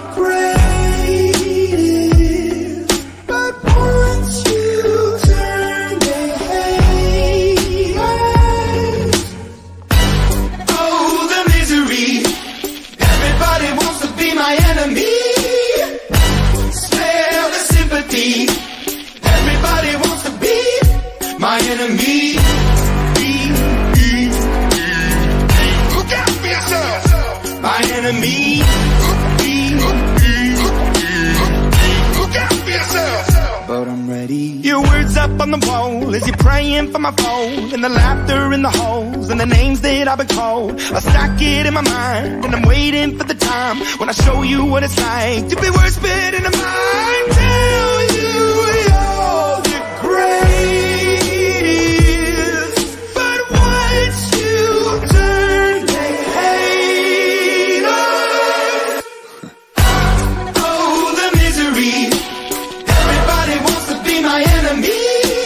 Speaker 1: greatest, but once you turn they hate us. Oh, the misery. Everybody wants to be my enemy. Spare the sympathy. Everybody wants to be my enemy. Look out for yourself, my enemy. Look out for yourself, but I'm ready. Your words up on the wall as you're praying for my phone, and the laughter in the holes and the names that I've been called. I stack it in my mind and I'm waiting for the time when I show you what it's like to be worse fit in the mind. Tell you you're the greatest, but once you turn they hate us. Oh, the misery. Everybody wants to be my enemy.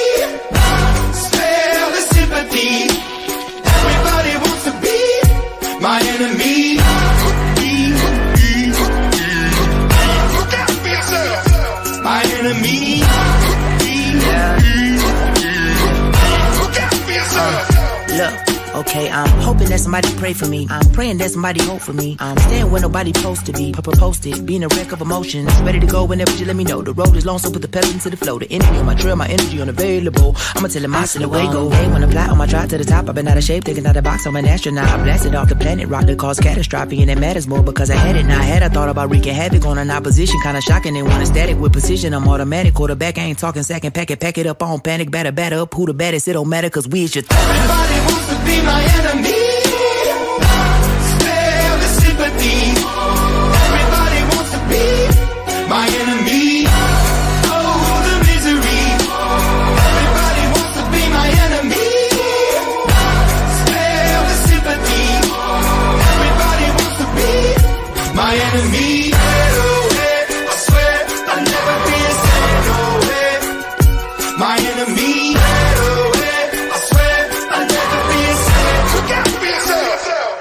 Speaker 1: Spare the sympathy. Everybody wants to be my enemy. Look out for yourself, my enemy. Look out for yourself.
Speaker 2: Look, okay, I'm hoping that somebody pray for me. I'm praying that somebody hope for me. I'm staying where nobody supposed to be. Papa posted, being a wreck of emotions. Ready to go whenever you let me know. The road is long, so put the pedal into the flow. The energy on my trail, my energy unavailable. I'ma tell him I still away go. Hey, when I fly on my drive to the top, I've been out of shape, thinking out the box. I'm an astronaut. I blasted off the planet, rock that caused catastrophe, and it matters more because I had it. Now I had I thought about wreaking havoc on an opposition, kinda shocking. They want a static with precision. I'm automatic, quarterback. I ain't talking second pack it, pack it up on panic, batter, batter up. Who the baddest? It don't matter, cause we is your th
Speaker 1: Everybody wants to be my enemy. enemy. I swear I'll never be the same, no way. My enemy. I swear I'll never be the same. Look out for yourself.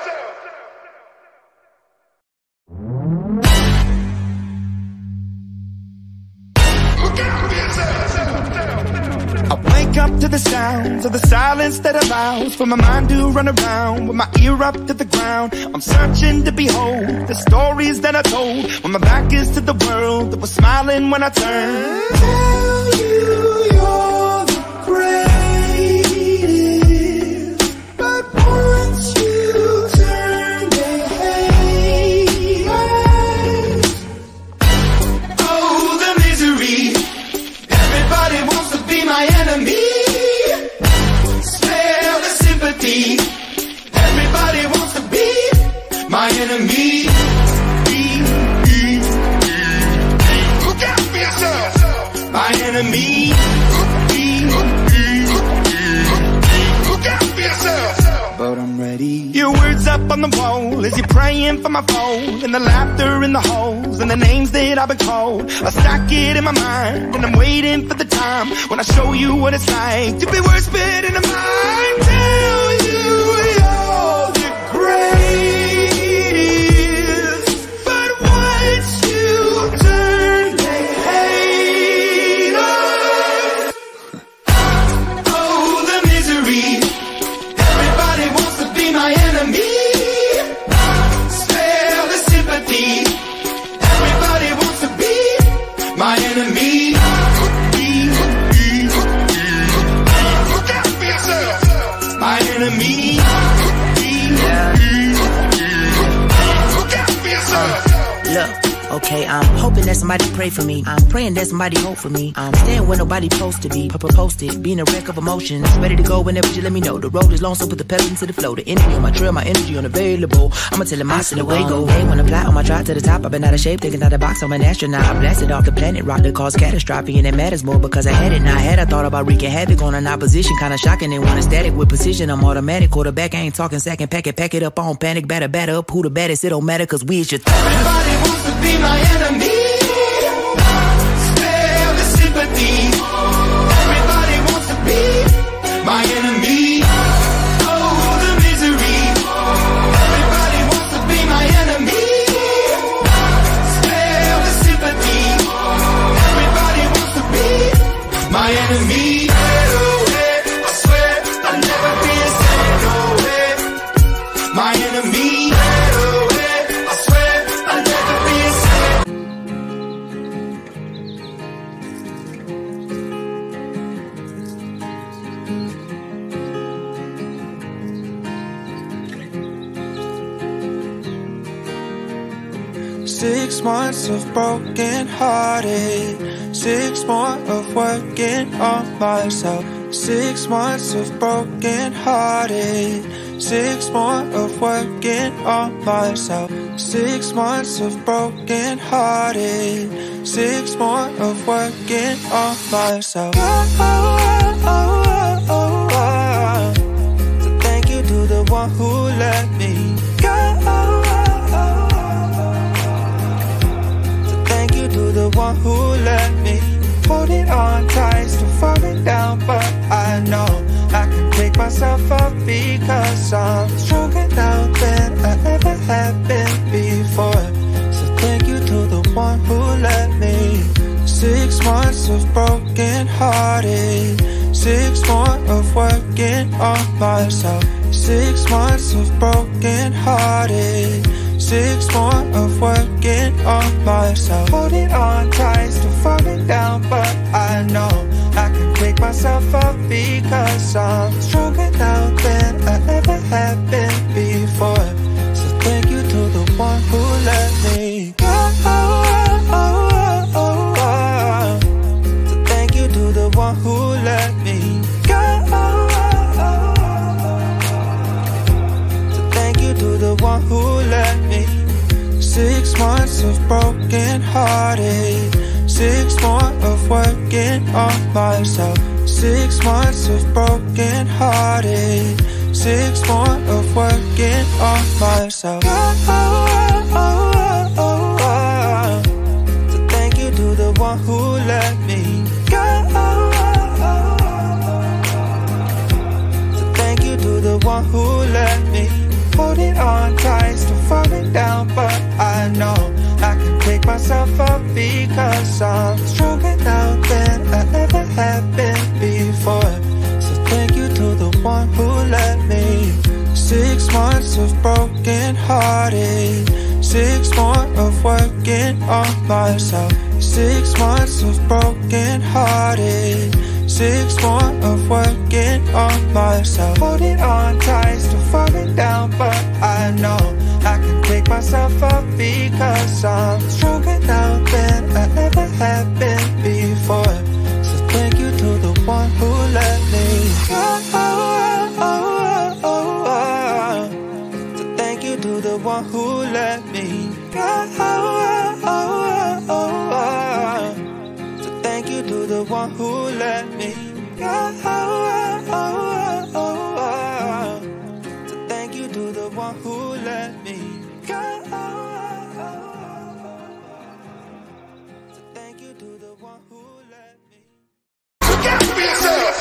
Speaker 1: Look out for yourself. I wake up to the sounds of the silence that allows for my mind to run around with my ear up to the ground. I'm searching to behold the stories that I told when my back is to the world that was smiling when I turned. Tell you you're the greatest, but once you turn they hate us. Oh, the misery. Everybody wants to be my enemy. Smell the sympathy. Everybody wants to be my enemy. Look out for yourself. My enemy. Look out for yourself. But I'm ready. Your words up on the wall as you're praying for my phone, and the laughter in the halls and the names that I've been called. I stack it in my mind and I'm waiting for the time when I show you what it's like to be worse fit in the mind. Tell you you're the greatest, but once you turn they hate us. Oh, the misery. Everybody wants to be my enemy. Spare the sympathy. Everybody wants to be my enemy. Look out for yourself. My enemy. Look out for yourself.
Speaker 2: Look, okay, I'm hoping that somebody pray for me. I'm praying that somebody hope for me. I'm staying where nobody supposed to be. Posted, being a wreck of emotions. Ready to go whenever you let me know. The road is long, so put the pedal into the flow. The energy on my trail, my energy unavailable. I'ma tell him I see the way go. Hey, when I fly on my drive to the top, I've been out of shape, thinking out of the box. I'm an astronaut. I blasted off the planet, rock that caused catastrophe, and it matters more because I had it. Now I had I thought about wreaking havoc on an opposition, kinda shocking and one static with precision. I'm automatic, quarterback. I ain't talking second, pack it, pack it up on panic, batter, batter up. Who the baddest? It don't matter, cause we is your th-
Speaker 1: Everybody wants to be my enemy. Spare the sympathy. Everybody wants to be my enemy. Oh, the misery. Everybody wants to be my enemy. Spare the sympathy. Everybody wants to be my enemy. I swear I'll never be the same, no way. My enemy. I swear I'll never be the same.
Speaker 3: Six months of broken hearted, six more of working on myself. Six months of broken hearted, six more of working on myself. Six months of broken hearted, six more of working on myself. Oh, oh, oh, oh, oh, oh. So thank you to the one who let me go. To the one who let me hold it on tight, still falling down, but I know I can pick myself up because I'm stronger now than I ever have been before. So thank you to the one who let me. Six months of broken hearted, six more of working on myself. Six months of broken hearted, six more of working on myself. Holding on tight, still falling down, but I know I can pick myself up because I'm stronger now than I ever have been before. So thank you to the one who let me go. So thank you to the one who let me go. So thank you to the one who let me. Six months of broken hearted, six more of working on myself. Six months of broken hearted, six more of working on myself. Oh, oh, oh, oh, oh. because I'm stronger now than I ever have been before. So thank you to the one who let me. Six months of broken hearted, six more of working on myself. Six months of broken hearted, six more of working on myself. Holding on tight, still falling down, but I know I can pick myself up because I'm stronger now than I ever have been before. So thank you to the one who let me. Oh, oh, oh, oh, oh, oh. So thank you to the one who let me. Oh, oh, oh, oh, oh. So thank you to the one who let me. Oh, oh, oh, oh, oh. So thank you to the one who let me. Oh, oh, oh, oh. So thank you to the one who let me.
Speaker 1: Look out for yourself!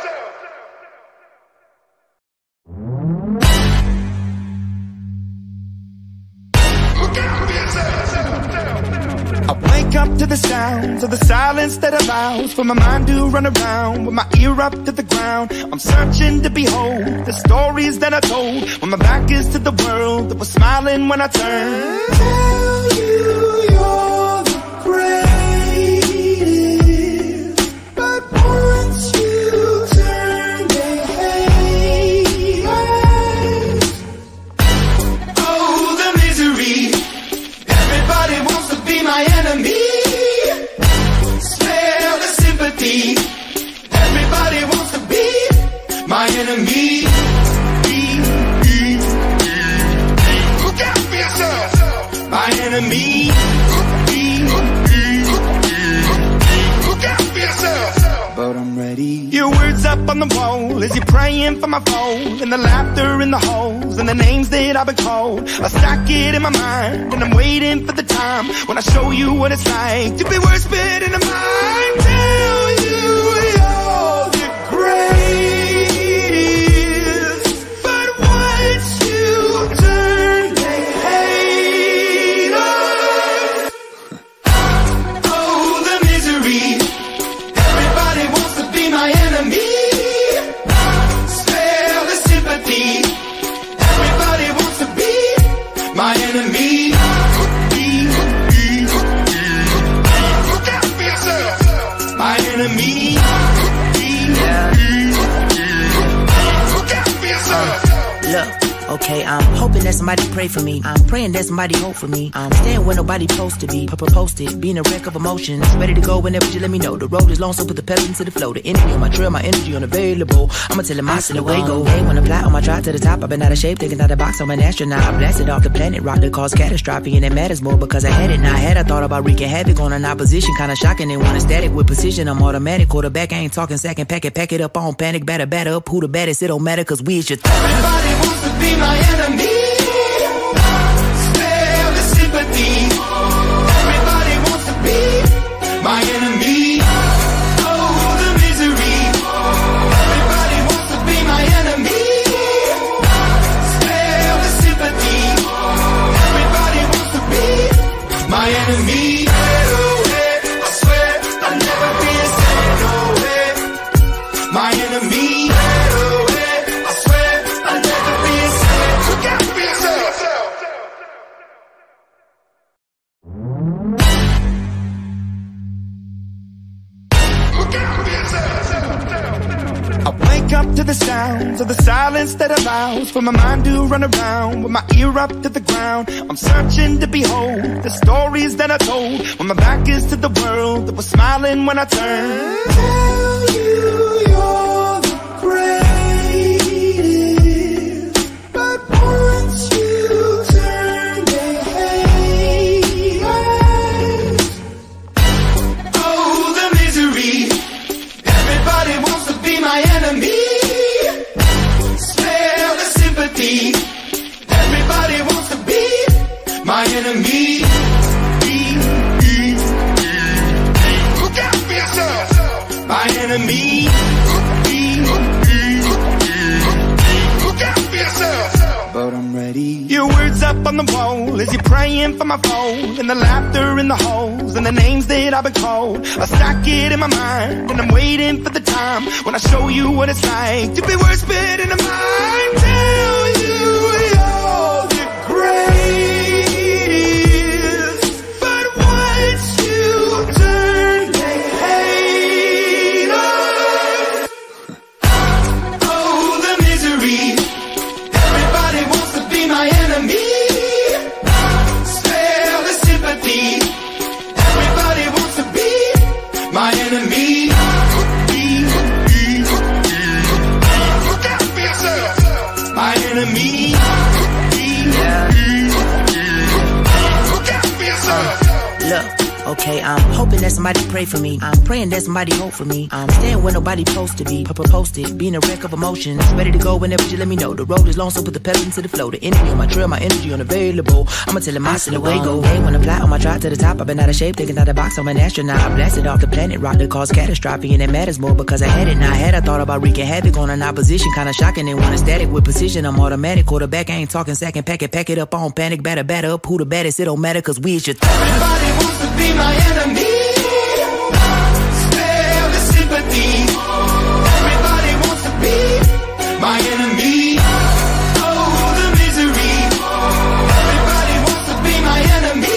Speaker 1: Look out for yourself! I wake up to the sounds of the silence that allows for my mind to run around with my ear up to the ground. I'm searching to behold the stories that I told when my back is to the world that was smiling when I turned. Tell you you're the greatest, but once you turn, they hate us. Oh, the misery. Everybody wants to be my enemy. Spare the sympathy. Everybody wants to be my enemy. Look out for yourself. My enemy. Look out for yourself. But I'm ready. Your words up on the wall as you're praying for my phone, and the laughter in the halls and the names that I've been called. I stack it in my mind and I'm waiting for the time when I show you what it's like to be worse fit in the mind. Tell you you're the greatest, but once you turn, they hate us. Oh, the misery. Everybody wants to be my enemy. Spare the sympathy. Everybody wants to be my enemy. Look out for yourself. My enemy. Look out for yourself.
Speaker 2: Look, okay, I'm hoping that somebody pray for me. I'm praying that somebody hope for me. I'm staying where nobody supposed to be. Papa posted, being a wreck of emotions. Ready to go whenever you let me know. The road is long, so put the pedal into the flow. The energy on my trail, my energy unavailable. I'ma tell him I still away go. Hey, when I fly on my drive to the top, I've been out of shape, thinking out the box. I'm an astronaut. I blasted off the planet, rock that caused catastrophe, and it matters more because I had it. Now I had I thought about wreaking havoc on an opposition, kinda shocking. They want a static with precision. I'm automatic. Quarterback, I ain't talking second. Pack it, pack it up on panic. Batter, batter up. Who the baddest? It don't matter, cause we is your thought.
Speaker 1: Everybody wants to be my enemy. Spare the sympathy. Everybody wants to be my enemy. Oh, the misery. Everybody wants to be my enemy. Spare the sympathy. Everybody wants to be my enemy. I swear I'll never be a sad no way. My enemy. I swear I'll never be a sad. Look out for yourself. Look out for yourself. I wake up to the sounds of the silence that allows for my mind to run around with my ear up to the ground. I'm searching to behold the stories that I told when my back is to the world that was smiling when I turned. Tell you you're the greatest, but once you turn, they hate us. Oh, the misery. Everybody wants to be my enemy. Spare the sympathy. Everybody wants to be my enemy. Look out for yourself. My enemy. Look out for yourself. But I'm ready. Your words up on the wall as you're praying for my phone, and the laughter in the halls and the names that I've been called. I stack it in my mind and I'm waiting for the time when I show you what it's like to be worse fit in the mind. Tell you you're the greatest, but once you turn they hate us. Oh, the misery. Everybody wants to be my enemy. Spare the sympathy. Everybody wants to be my enemy. Look out for yourself. My enemy. Look out for yourself.
Speaker 2: Look, okay, I'm hoping that somebody pray for me. I'm praying that somebody hope for me. I'm staying where nobody's supposed to be. Posted, being a wreck of emotions. Ready to go whenever you let me know. The road is long, so put the pedal into the flow. The energy on my trail, my energy unavailable. I'ma tell him I still away go. Hey, when I fly on my drive to the top, I've been out of shape, taking out the box. I'm an astronaut. I blasted off the planet, rock that caused catastrophe, and it matters more because I had it. Now I had I thought about wreaking havoc on an opposition, kinda shocking. They want a static with precision. I'm automatic. Quarterback, I ain't talking second. Pack it, pack it up on panic. Batter, batter up. Who the baddest? It don't matter, cause we is your th
Speaker 1: Everybody wants to be my enemy. Spare the sympathy. Everybody wants to be my enemy. Oh, the misery. Everybody wants to be my enemy.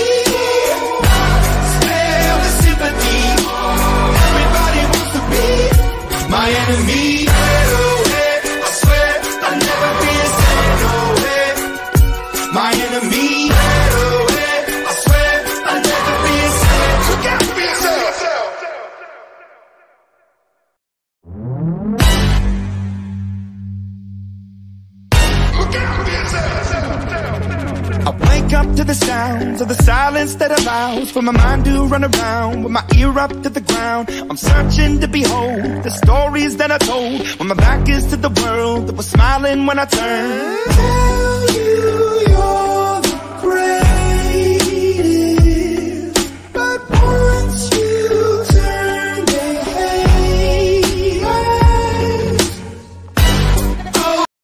Speaker 1: Spare the sympathy. Everybody wants to be my enemy. I swear I'll never be a sad, no way. My enemy. I swear I'll never be a sad. Look out for yourself. I wake up to the sounds of the silence that allows for my mind to run around with my ear up to the ground. I'm searching to behold the stories that I told when my back is to the world that was smiling when I turned. Tell you